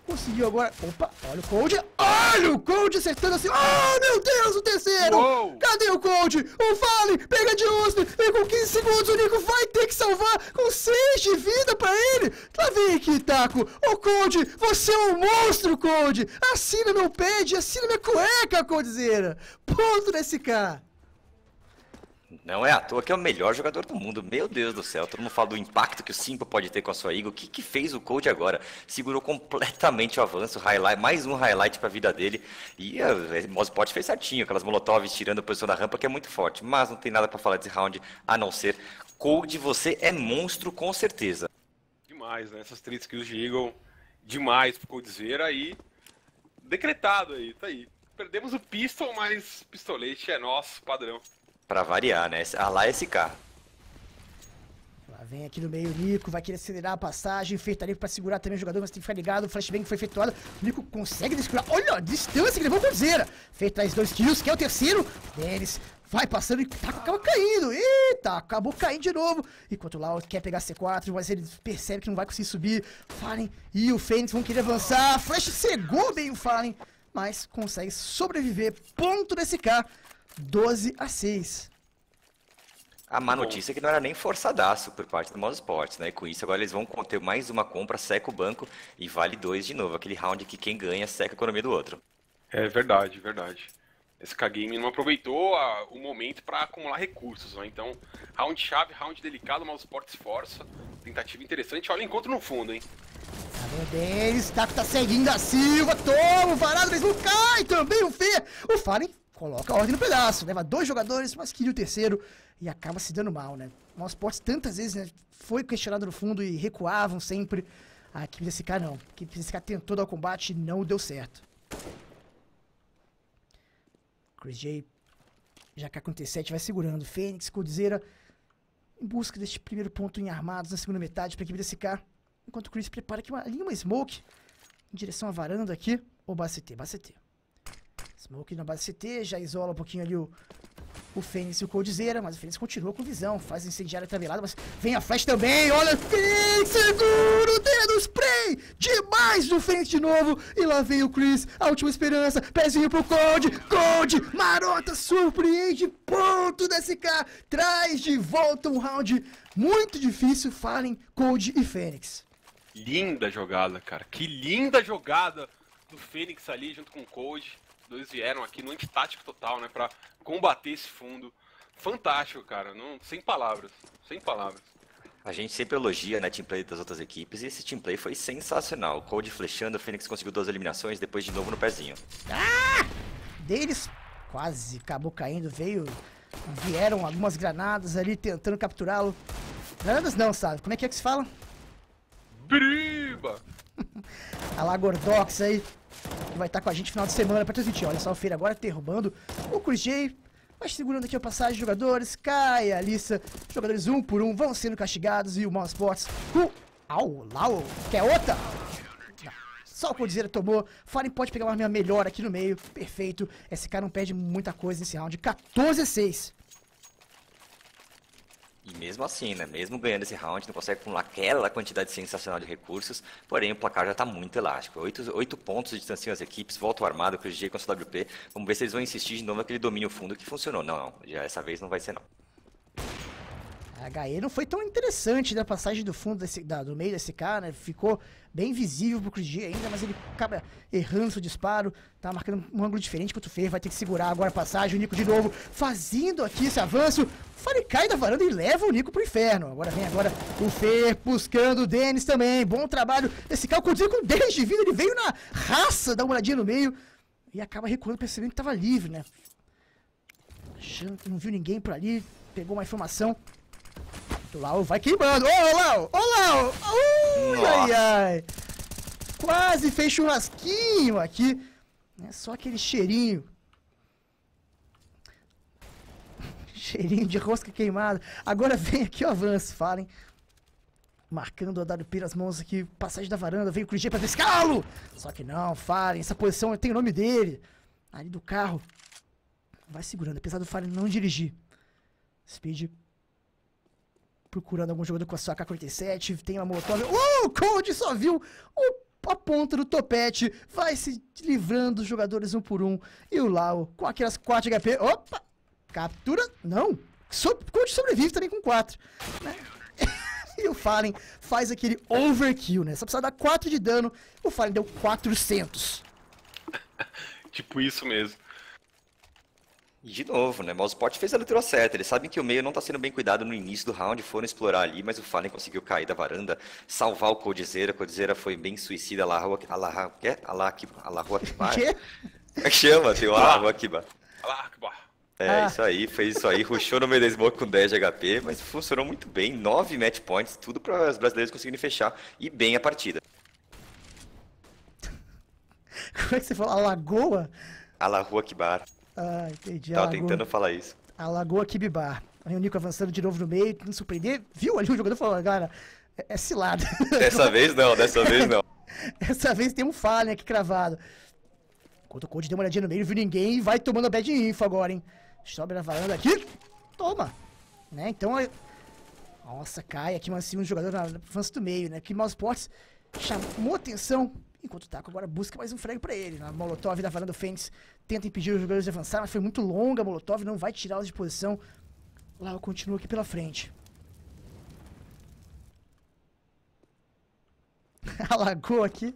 Conseguiu agora. Opa, olha o Cold. Olha o Cold acertando assim. Oh, meu Deus, o terceiro. Uou. Cadê o Cold? O Fallen pega de Usp. E com quinze segundos o Nico vai ter que salvar com seis de vida pra ele. Lá vem aqui, Taco. Ô, Cold, você é um monstro, Cold. Assina meu pad, assina minha cueca, Coldzera. Ponto da S K. Não é à toa que é o melhor jogador do mundo. Meu Deus do céu, todo mundo fala do impacto que o Simple pode ter com a sua Eagle. O que, que fez o Cold agora? Segurou completamente o avanço, highlight, mais um highlight pra vida dele. E o Mosport fez certinho, aquelas molotovs tirando a posição da rampa, que é muito forte. Mas não tem nada pra falar desse round, a não ser Cold, você é monstro com certeza. Demais, né? Essas três kills de Eagle, demais pro Coldzera aí. Decretado aí, tá aí. Perdemos o pistol, mas pistolete é nosso, padrão. Pra variar, né? A lá S K. Lá vem aqui no meio o Nico, vai querer acelerar a passagem, feita ali pra segurar também o jogador, mas tem que ficar ligado, o flashbang foi efetuado, o Nico consegue descurar, olha a distância que levou o Coldzera, feita as dois kills, que é o terceiro, Denis vai passando e tá, acaba caindo, eita, acabou caindo de novo, enquanto o Lau quer pegar C quatro, mas ele percebe que não vai conseguir subir, Fallen e o Fênix vão querer avançar, Flash cegou bem o Fallen, mas consegue sobreviver, ponto da S K, doze a seis. A má notícia é que não era nem forçadaço por parte do Mosport, né? E com isso agora eles vão ter mais uma compra, seca o banco e vale dois de novo. Aquele round que quem ganha seca a economia do outro. É verdade, verdade. Esse K-Game não aproveitou a, o momento para acumular recursos, né? Então, round chave, round delicado, o Mosport se esforça. Tentativa interessante, olha o encontro no fundo, hein? Meu Deus, Taco tá seguindo a Silva, toma o varado, mas não cai também o Fê. O Fallen coloca a ordem no pedaço, leva dois jogadores, mas queria o terceiro e acaba se dando mal, né? O Mosport tantas vezes, né, foi questionado no fundo e recuavam sempre. A equipe da S K não. A equipe da S K tentou dar o combate e não deu certo. Chris J, já K quarenta e sete vai segurando. Fênix, Coldzera, em busca deste primeiro ponto em armados na segunda metade para a equipe da S K. Enquanto o Chris prepara aqui uma, ali uma smoke em direção à varanda aqui. Ou base C T, base C T. Smoke na base C T, já isola um pouquinho ali o, o Fênix e o Coldzera, mas o Fênix continua com visão, faz incendiária tabelada, mas vem a flash também, olha o Fênix, segura o dedo, spray, demais do Fênix de novo, e lá vem o Chris, a última esperança, pezinho pro Cold, Cold, marota, surpreende, ponto da S K, traz de volta um round muito difícil, Fallen, Cold e Fênix. Linda jogada, cara, que linda jogada do Fênix ali junto com o Cold. Os dois vieram aqui no antitático total, né, pra combater esse fundo. Fantástico, cara, não, sem palavras, sem palavras. A gente sempre elogia, né, teamplay das outras equipes e esse teamplay foi sensacional. O Cold flechando, o Fênix conseguiu duas eliminações, depois de novo no pezinho. Ah! Deles quase acabou caindo, veio, vieram algumas granadas ali tentando capturá-lo. Granadas não, sabe? Como é que é que se fala? Briba! A lá Gordox aí, que vai estar com a gente no final de semana pra transmitir. Olha só o Feira agora derrubando o Chris J. Vai segurando aqui a passagem de jogadores. Cai a lista. Jogadores um por um vão sendo castigados. E o Mouse Uh, au, lau, quer outra? Não. Só o Coldzera tomou. Fallen pode pegar uma arma melhor aqui no meio. Perfeito. S K não perde muita coisa nesse round. quatorze a seis. E mesmo assim, né, mesmo ganhando esse round, não consegue acumular aquela quantidade sensacional de recursos, porém o placar já está muito elástico. oito pontos de distanciam as equipes, volta o armado, Chris J com o W P, vamos ver se eles vão insistir de novo naquele domínio fundo que funcionou. Não, não, já essa vez não vai ser não. A H E não foi tão interessante, né? A passagem do fundo desse, da, do meio desse cara, né? Ficou bem visível pro Chris J ainda, mas ele acaba errando seu disparo, tá marcando um ângulo diferente que o Fer vai ter que segurar agora a passagem, o Nico de novo fazendo aqui esse avanço, o Fallen cai da varanda e leva o Nico pro inferno. Agora vem agora o Fer buscando o Denis também, bom trabalho desse cara, com dez de vida, ele veio na raça, dá uma olhadinha no meio e acaba recuando, percebendo que tava livre, né? Achando que não viu ninguém por ali, pegou uma informação. O Lau vai queimando. Ô, oh, Lau! Ô, oh, Lau! Ui, ai, ai! Quase fez churrasquinho aqui. É só aquele cheirinho. Cheirinho de rosca queimada. Agora vem aqui o avanço, Fallen. Marcando o W P nas mãos aqui. Passagem da varanda. Veio o Chris J pra pescá-lo. Só que não, Fallen. Essa posição tem o nome dele. Ali do carro. Vai segurando. Apesar do Fallen não dirigir. Speed procurando algum jogador com a sua K quarenta e sete, tem uma molotov. Uh, o Cold só viu o a ponta do topete, vai se livrando dos jogadores um por um. E o Lau, com aquelas quatro H P, opa, captura, não, so, sobrevive também com quatro, né? E o Fallen faz aquele overkill, né? Só precisa dar quatro de dano, o Fallen deu quatrocentos. Tipo isso mesmo. E de novo, né? Mouseport fez a leitura certa. Eles sabem que o meio não tá sendo bem cuidado no início do round, foram explorar ali, mas o Fallen conseguiu cair da varanda, salvar o Coldzera. A Coldzera foi bem suicida. Allahu Akbar. Allahu Akbar. Quê? Como é que chama? Tem o Allahu Akbar. Allahu Akbar. É, ah. isso aí, fez isso aí, rushou no meio da smoke com dez de H P, mas funcionou muito bem, nove match points, tudo para os brasileiros conseguirem fechar e bem a partida. Como é que você fala? A Lagoa? Allahu Akbar. Ah, entendi. Tava tentando falar isso. A Lagoa Kibibar. Aí o Nico avançando de novo no meio, tentando surpreender. Viu ali o jogador falando, cara, é, é cilada. Dessa vez não, dessa vez não. Dessa vez tem um Fallen aqui cravado. Enquanto o Cold deu uma olhadinha no meio, não viu ninguém e vai tomando a bad info agora, hein. Sobe na varanda aqui. Toma. Né, então... É... Nossa, cai aqui mais um jogador na avança do meio, né. Que Mousesports chamou atenção. Enquanto o Taco agora busca mais um frag pra ele. A Molotov da varanda do Fênix tenta impedir os jogadores de avançar, mas foi muito longa a Molotov, não vai tirá-los de posição. Lá continua aqui pela frente. Alagou aqui.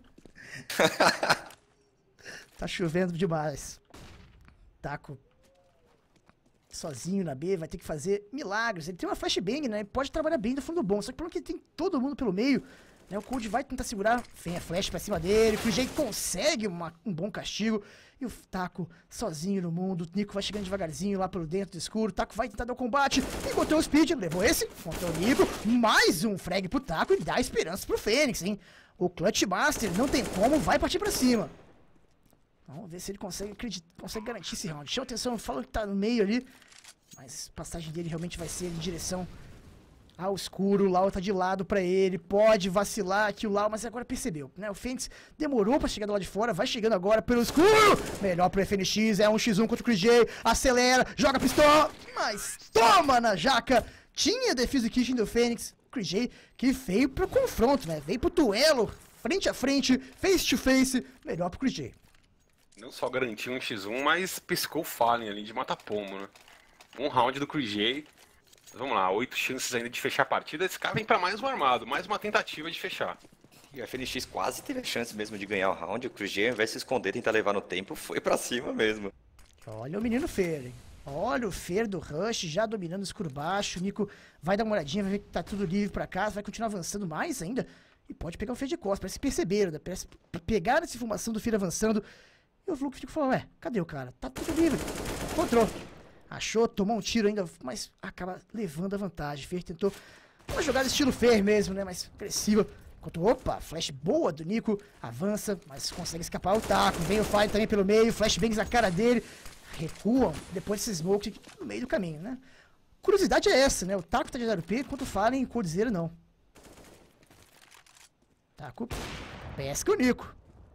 Tá chovendo demais. Taco sozinho na B, vai ter que fazer milagres. Ele tem uma flashbang, né? Ele pode trabalhar bem do fundo bom, só que pelo que tem todo mundo pelo meio... Né, o Cold vai tentar segurar, vem a flash pra cima dele, o J consegue uma, um bom castigo, e o Taco sozinho no mundo, o Nico vai chegando devagarzinho lá pelo dentro do escuro, o Taco vai tentar dar o combate, encontrou o Speed, levou esse, encontrou o Nico, mais um frag pro Taco e dá esperança pro Fênix, hein? O Clutch Master não tem como, vai partir pra cima. Vamos ver se ele consegue, consegue garantir esse round. Chama atenção, fala que tá no meio ali, mas a passagem dele realmente vai ser em direção ao escuro. O Lau tá de lado pra ele, pode vacilar aqui o Lau, mas agora percebeu, né? O Fênix demorou pra chegar do lado de fora, vai chegando agora pelo escuro, melhor pro F N X, é um xis um contra o Chris J, acelera, joga a pistola, mas toma na jaca, tinha defesa kitchen do Fênix, o Chris J que veio pro confronto, né? Veio pro duelo, frente a frente, face to face, melhor pro Chris J. Não só garantiu um xis um, mas piscou o Fallen ali de mata-pomo, né? Um round do Chris J. Vamos lá, oito chances ainda de fechar a partida. Esse cara vem pra mais um armado, mais uma tentativa de fechar. E o F N X quase teve a chance mesmo de ganhar o round. O Chris J, ao invés de se esconder, tentar levar no tempo, foi pra cima mesmo. Olha o menino Fer, hein? Olha o Fer do Rush, já dominando o escuro baixo. O Nico vai dar uma olhadinha, vai ver que tá tudo livre pra casa, vai continuar avançando mais ainda. E pode pegar o Fer de costas, parece que perceberam, né? Parece pegar essa informação do Fer avançando. E o Vluk fica falando, ué, cadê o cara? Tá tudo livre. Encontrou. Achou, tomou um tiro ainda, mas acaba levando a vantagem. Fer tentou uma jogada estilo Fer mesmo, né? Mais agressiva. Enquanto, opa, flash boa do Nico. Avança, mas consegue escapar o Taco. Vem o Fire também pelo meio. Flashbangs na cara dele. Recuam depois desse smoke no meio do caminho, né? Curiosidade é essa, né? O Taco tá de zero P, enquanto o Fallen e o Coldzera não. Taco pesca o Nico.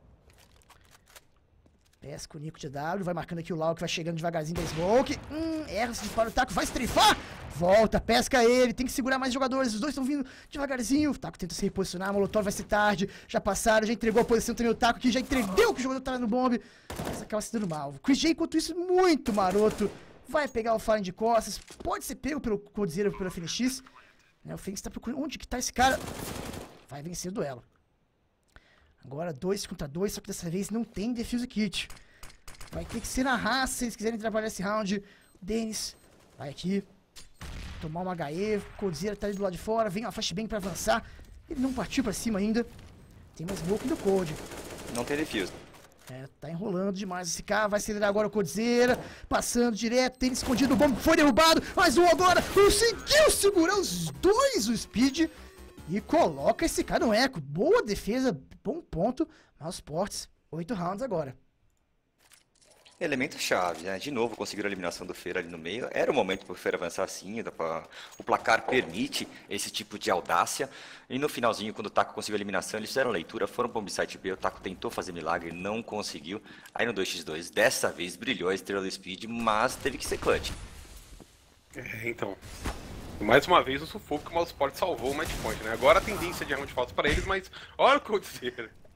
Pesca o Nico de W, vai marcando aqui o Lau que vai chegando devagarzinho da smoke. Hum, erra, se dispara o Taco, vai estrifar. Volta, pesca ele, tem que segurar mais jogadores. Os dois estão vindo devagarzinho. O Taco tenta se reposicionar, a Molotov vai ser tarde. Já passaram, já entregou a posição também o Taco, que já entregou que o jogador tá no bombe. Mas acaba se dando mal. O Chris J, enquanto isso, muito maroto. Vai pegar o Fallen de costas. Pode ser pego pelo Coldzera ou pelo F N X. Né, o Fênix tá procurando onde que tá esse cara. Vai vencer o duelo. Agora dois contra dois, só que dessa vez não tem defuse kit. Vai ter que ser na raça se eles quiserem trabalhar esse round. O Dennis vai aqui tomar um H E. O Coldzera tá ali do lado de fora. Vem uma flashbang pra avançar. Ele não partiu pra cima ainda. Tem mais smoke do Cold. Não tem defuse. É, tá enrolando demais esse cara. Vai acelerar agora o Coldzera. Passando direto. Tem escondido o bombo. Foi derrubado. Mais um agora. Conseguiu segurar os dois. O Speed. E coloca esse cara no eco. Boa defesa. Bom ponto. Mousesports. Oito rounds agora. Elemento chave, né? De novo conseguiram a eliminação do Fer ali no meio. Era o momento para o Fer avançar assim. Dá pra... O placar permite esse tipo de audácia. E no finalzinho, quando o Taco conseguiu a eliminação, eles fizeram leitura, foram para o site B. O Taco tentou fazer milagre, não conseguiu. Aí no dois contra dois, dessa vez brilhou a estrela do Speed, mas teve que ser clutch. É, então. Mais uma vez o sufoco que o Mouseport salvou o match point, né? Agora a tendência de round falta para eles, mas olha o Coldzera.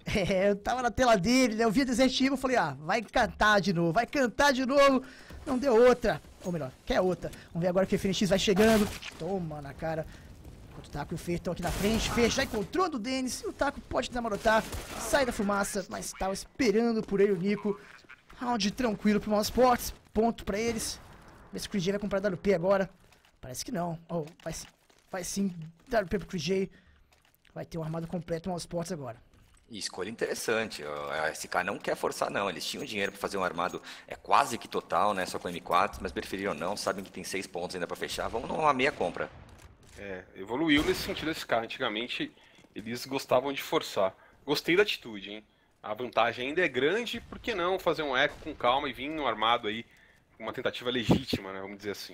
É, eu tava na tela dele, né? Eu vi a Desert Eagle e falei, ah, vai cantar de novo, vai cantar de novo. Não deu outra. Ou melhor, quer outra. Vamos ver agora que o Fênix vai chegando. Toma na cara. Enquanto o Taco e o Fer estão aqui na frente. Fer já encontrou do Denis. O Taco pode desamarotar. Sai da fumaça, mas tava esperando por ele o Nico. Round tranquilo pro Mouse Sports. Ponto pra eles. Vê se o Chris J vai comprar W P agora. Parece que não. Oh, vai, vai sim. W P pro Chris J. Vai ter um armado completo no Mouse Sports agora. E escolha interessante, a S K não quer forçar não, eles tinham dinheiro para fazer um armado é quase que total, né, só com M quatro, mas preferiram não, sabem que tem seis pontos ainda para fechar, vamos numa meia compra. É, evoluiu nesse sentido esse carro, antigamente eles gostavam de forçar. Gostei da atitude, hein, a vantagem ainda é grande, por que não fazer um eco com calma e vir no armado aí, uma tentativa legítima, né, vamos dizer assim.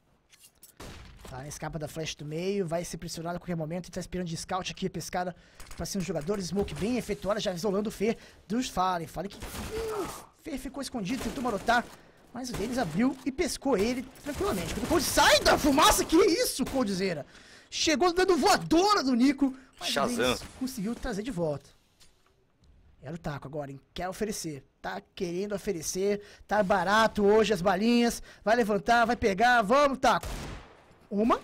Tá, escapa da flash do meio, vai ser pressionado a qualquer momento e tá esperando de scout aqui, a pescada pra cima dos jogadores. Smoke bem efetuada, já isolando o Fer dos Fallen. Fallen que uh, Fer ficou escondido, tentou marotar, mas o Denis abriu e pescou ele tranquilamente. Quando o Cold sai da fumaça, que isso, Coldzera? Chegou dando voadora do Nico, mas Shazam. o Denis conseguiu trazer de volta. Era o Taco agora, hein? Quer oferecer. Tá querendo oferecer, tá barato hoje as balinhas. Vai levantar, vai pegar, vamos, Taco. Uma.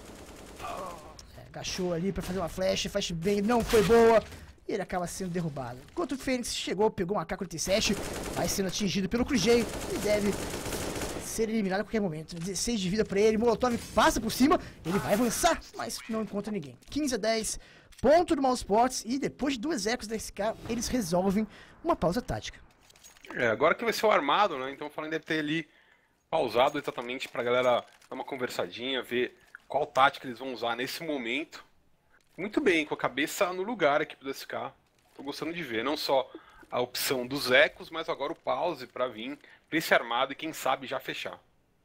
É, agachou ali pra fazer uma flash. Flash bem, não foi boa. E ele acaba sendo derrubado. Enquanto o Fênix chegou, pegou uma A K quarenta e sete. Vai sendo atingido pelo Chris J. E deve ser eliminado a qualquer momento. dezesseis de vida pra ele. Molotov passa por cima. Ele vai avançar, mas não encontra ninguém. quinze a dez. Ponto do Mouse Sports. E depois de duas ecos da S K, eles resolvem uma pausa tática. É, agora que vai ser o armado, né? Então falando deve ter ali pausado exatamente pra galera dar uma conversadinha, ver qual tática eles vão usar nesse momento. Muito bem, com a cabeça no lugar aqui pro D S K. Tô gostando de ver, não só a opção dos ecos, mas agora o pause pra vir pra esse armado e quem sabe já fechar.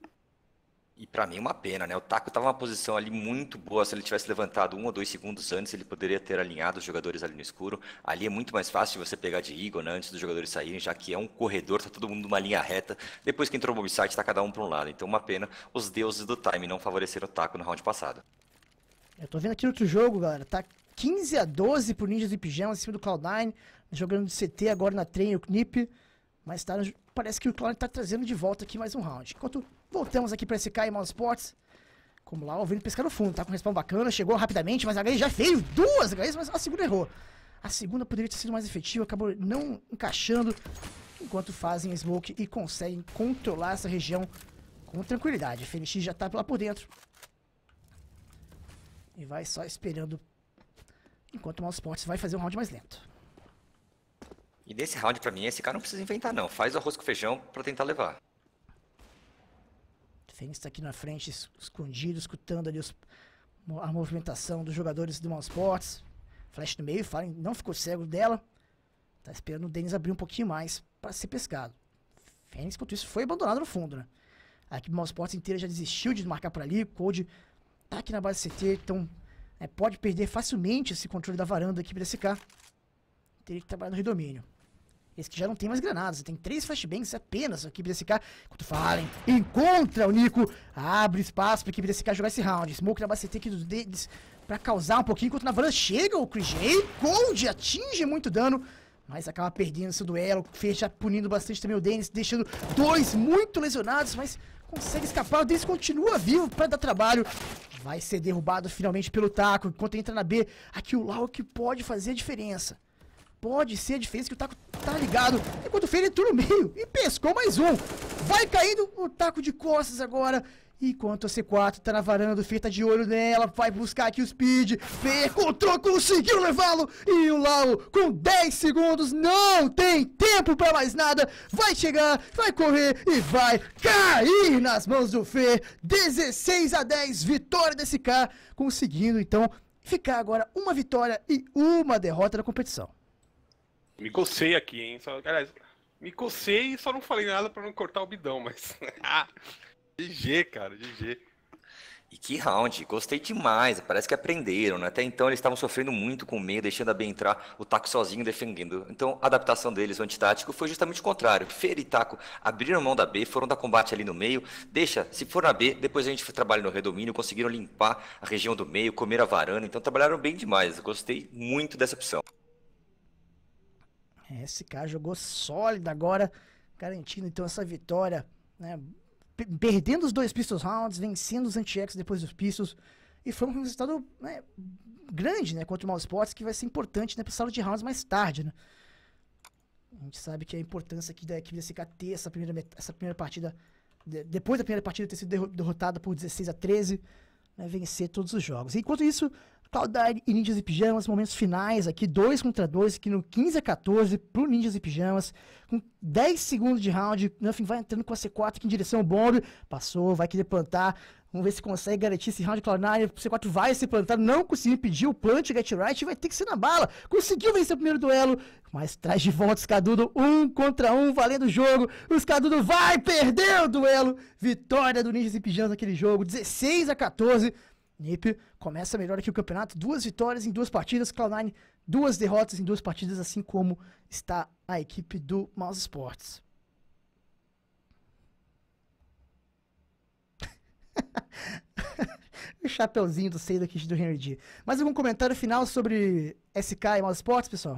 E pra mim uma pena, né? O Taco tava numa posição ali muito boa. Se ele tivesse levantado um ou dois segundos antes, ele poderia ter alinhado os jogadores ali no escuro. Ali é muito mais fácil de você pegar de Eagle, né? Antes dos jogadores saírem, já que é um corredor, tá todo mundo numa linha reta. Depois que entrou o Mobsite, tá cada um pra um lado. Então uma pena, os deuses do time não favoreceram o Taco no round passado. Eu tô vendo aqui no outro jogo, galera. Tá quinze a doze pro Ninjas e Pijamas em cima do Cloud nine. Jogando de C T agora na Train, o Knip. Mas tá, parece que o Cloud tá trazendo de volta aqui mais um round. Enquanto voltamos aqui pra S K e Mouse Sports. Como lá, o vindo pescar no fundo, tá com um respawn bacana, chegou rapidamente, mas a H E já fez duas H Es, mas a segunda errou. A segunda poderia ter sido mais efetiva, acabou não encaixando, enquanto fazem smoke e conseguem controlar essa região com tranquilidade. Fênix já tá lá por dentro. E vai só esperando, enquanto o Mouse Sports vai fazer um round mais lento. E nesse round, pra mim, esse cara não precisa inventar, não. Faz o arroz com feijão pra tentar levar. O Fênix tá aqui na frente, escondido, escutando ali os, a movimentação dos jogadores do Mouse Sports. Flash no meio, Fallen não ficou cego dela. Tá esperando o Denis abrir um pouquinho mais pra ser pescado. Fênix, enquanto isso, foi abandonado no fundo, né? A equipe do Mouse Sports inteira já desistiu de marcar por ali. Cold tá aqui na base C T, então é, pode perder facilmente esse controle da varanda da equipe da S K. Teria que trabalhar no redomínio. Esse que já não tem mais granadas, tem três flashbangs apenas a equipe da S K. Enquanto Fallen encontra o Nico, abre espaço pra equipe da S K jogar esse round. Smoke na base C T aqui dos deles pra causar um pouquinho, enquanto na varanda chega o Chris J. Cold atinge muito dano, mas acaba perdendo esse duelo. Fez já punindo bastante também o Denis, deixando dois muito lesionados, mas consegue escapar. O Denis continua vivo pra dar trabalho. Vai ser derrubado finalmente pelo Taco. Enquanto entra na B, aqui o Lau que pode fazer a diferença. Pode ser a diferença que o Taco tá ligado. Enquanto o Fer entrou no meio e pescou mais um. Vai caindo o Taco de costas agora. Enquanto a C quatro tá na varanda, o Fer tá de olho nela. Vai buscar aqui o Speed. Fer encontrou, conseguiu levá-lo. E o Lau, com dez segundos, não tem tempo pra mais nada. Vai chegar, vai correr e vai cair nas mãos do Fer. dezesseis a dez, vitória da S K. Conseguindo, então, ficar agora uma vitória e uma derrota na competição. Me cocei aqui, hein? Só, aliás, me cocei e só não falei nada pra não cortar o bidão, mas... G G, cara, G G. E que round, gostei demais, parece que aprenderam, né? Até então eles estavam sofrendo muito com o meio, deixando a B entrar, o Taco sozinho defendendo. Então a adaptação deles, o antitático, foi justamente o contrário. Fer e Taco abriram mão da B, foram dar combate ali no meio, deixa, se for na B, depois a gente trabalha no redomínio, conseguiram limpar a região do meio, comer a varanda, então trabalharam bem demais, gostei muito dessa opção. A S K jogou sólida agora, garantindo então essa vitória, né? P- perdendo os dois Pistols Rounds, vencendo os Anti-X depois dos Pistols. E foi um resultado, né, grande, né, contra o Mouse Sports, que vai ser importante, né, para sala de rounds mais tarde, né? A gente sabe que a importância aqui da equipe da S K ter essa primeira, met- essa primeira partida, de- depois da primeira partida ter sido derro- derrotada por dezesseis a treze, né, vencer todos os jogos. E enquanto isso, Cloud nine e Ninjas e Pijamas, momentos finais aqui, dois contra dois, aqui no quinze a quatorze pro Ninjas e Pijamas, com dez segundos de round, Nothing vai entrando com a C quatro aqui em direção ao bomb, passou, vai querer plantar, vamos ver se consegue garantir esse round. Cloud nine, o C quatro vai se plantar, não conseguiu impedir o plant, get right, vai ter que ser na bala, conseguiu vencer o primeiro duelo, mas traz de volta os Cadudo, um contra um, valendo o jogo, os Cadudo vai perder o duelo, vitória do Ninjas e Pijamas naquele jogo, dezesseis a quatorze, N I P começa melhor aqui o campeonato, duas vitórias em duas partidas, Cloud nine duas derrotas em duas partidas, assim como está a equipe do Mouse Sports. O chapeuzinho do Seido aqui do Henry D. Mais algum comentário final sobre S K e Mouse Sports, pessoal?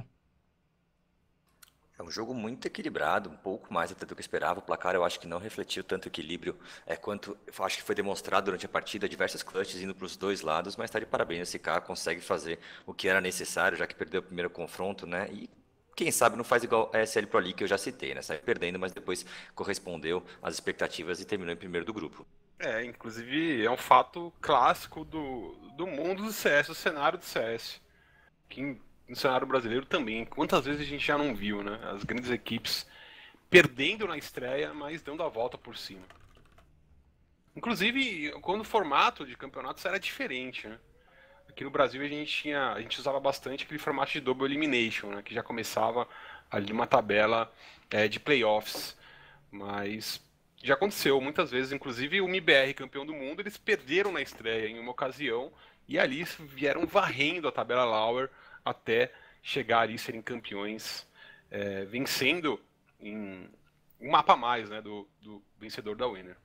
É um jogo muito equilibrado, um pouco mais até do que eu esperava. O placar eu acho que não refletiu tanto equilíbrio é, quanto eu acho que foi demonstrado durante a partida, diversas clutches indo para os dois lados, mas tá de parabéns, o S K consegue fazer o que era necessário, já que perdeu o primeiro confronto, né? E quem sabe não faz igual a S L Pro League que eu já citei, né? Saiu perdendo, mas depois correspondeu às expectativas e terminou em primeiro do grupo. É, inclusive é um fato clássico do, do mundo do C S, do cenário do C S. Que no cenário brasileiro também. Quantas vezes a gente já não viu, né? As grandes equipes perdendo na estreia, mas dando a volta por cima. Inclusive, quando o formato de campeonatos era diferente, né? Aqui no Brasil a gente tinha, a gente usava bastante aquele formato de double elimination, né? Que já começava ali numa tabela é, de playoffs. Mas já aconteceu muitas vezes, inclusive o M I B R, campeão do mundo, eles perderam na estreia em uma ocasião e ali vieram varrendo a tabela Lauer até chegar ali e serem campeões, é, vencendo em um mapa a mais, né, do, do vencedor da Winner.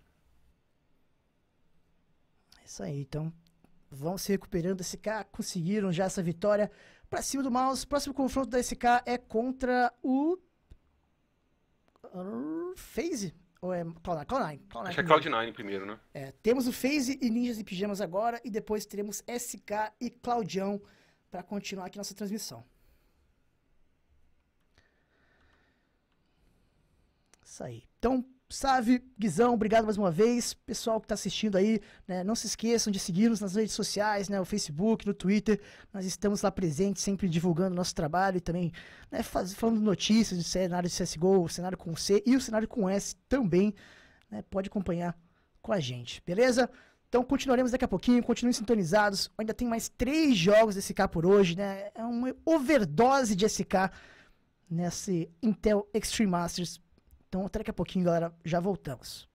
É isso aí, então vão se recuperando. S K conseguiram já essa vitória pra cima do Mouse. Próximo confronto da S K é contra o uh, FaZe. Ou é Cloud nine? Cloud nine. Cloud nine Acho que é primeiro. Cloud nine primeiro, né? É, temos o FaZe e Ninjas e Pijamas agora, e depois teremos S K e Claudião para continuar aqui nossa transmissão. Isso aí. Então, Save, Guizão, obrigado mais uma vez. Pessoal que está assistindo aí, né, não se esqueçam de seguir-nos nas redes sociais, né, no Facebook, no Twitter. Nós estamos lá presentes, sempre divulgando nosso trabalho e também, né, faz, falando notícias do cenário de C S G O, o cenário com C e o cenário com S também. Né, pode acompanhar com a gente, beleza? Então continuaremos daqui a pouquinho, continuem sintonizados. Ainda tem mais três jogos de S K por hoje, né? É uma overdose de S K nesse Intel Extreme Masters. Então até daqui a pouquinho, galera. Já voltamos.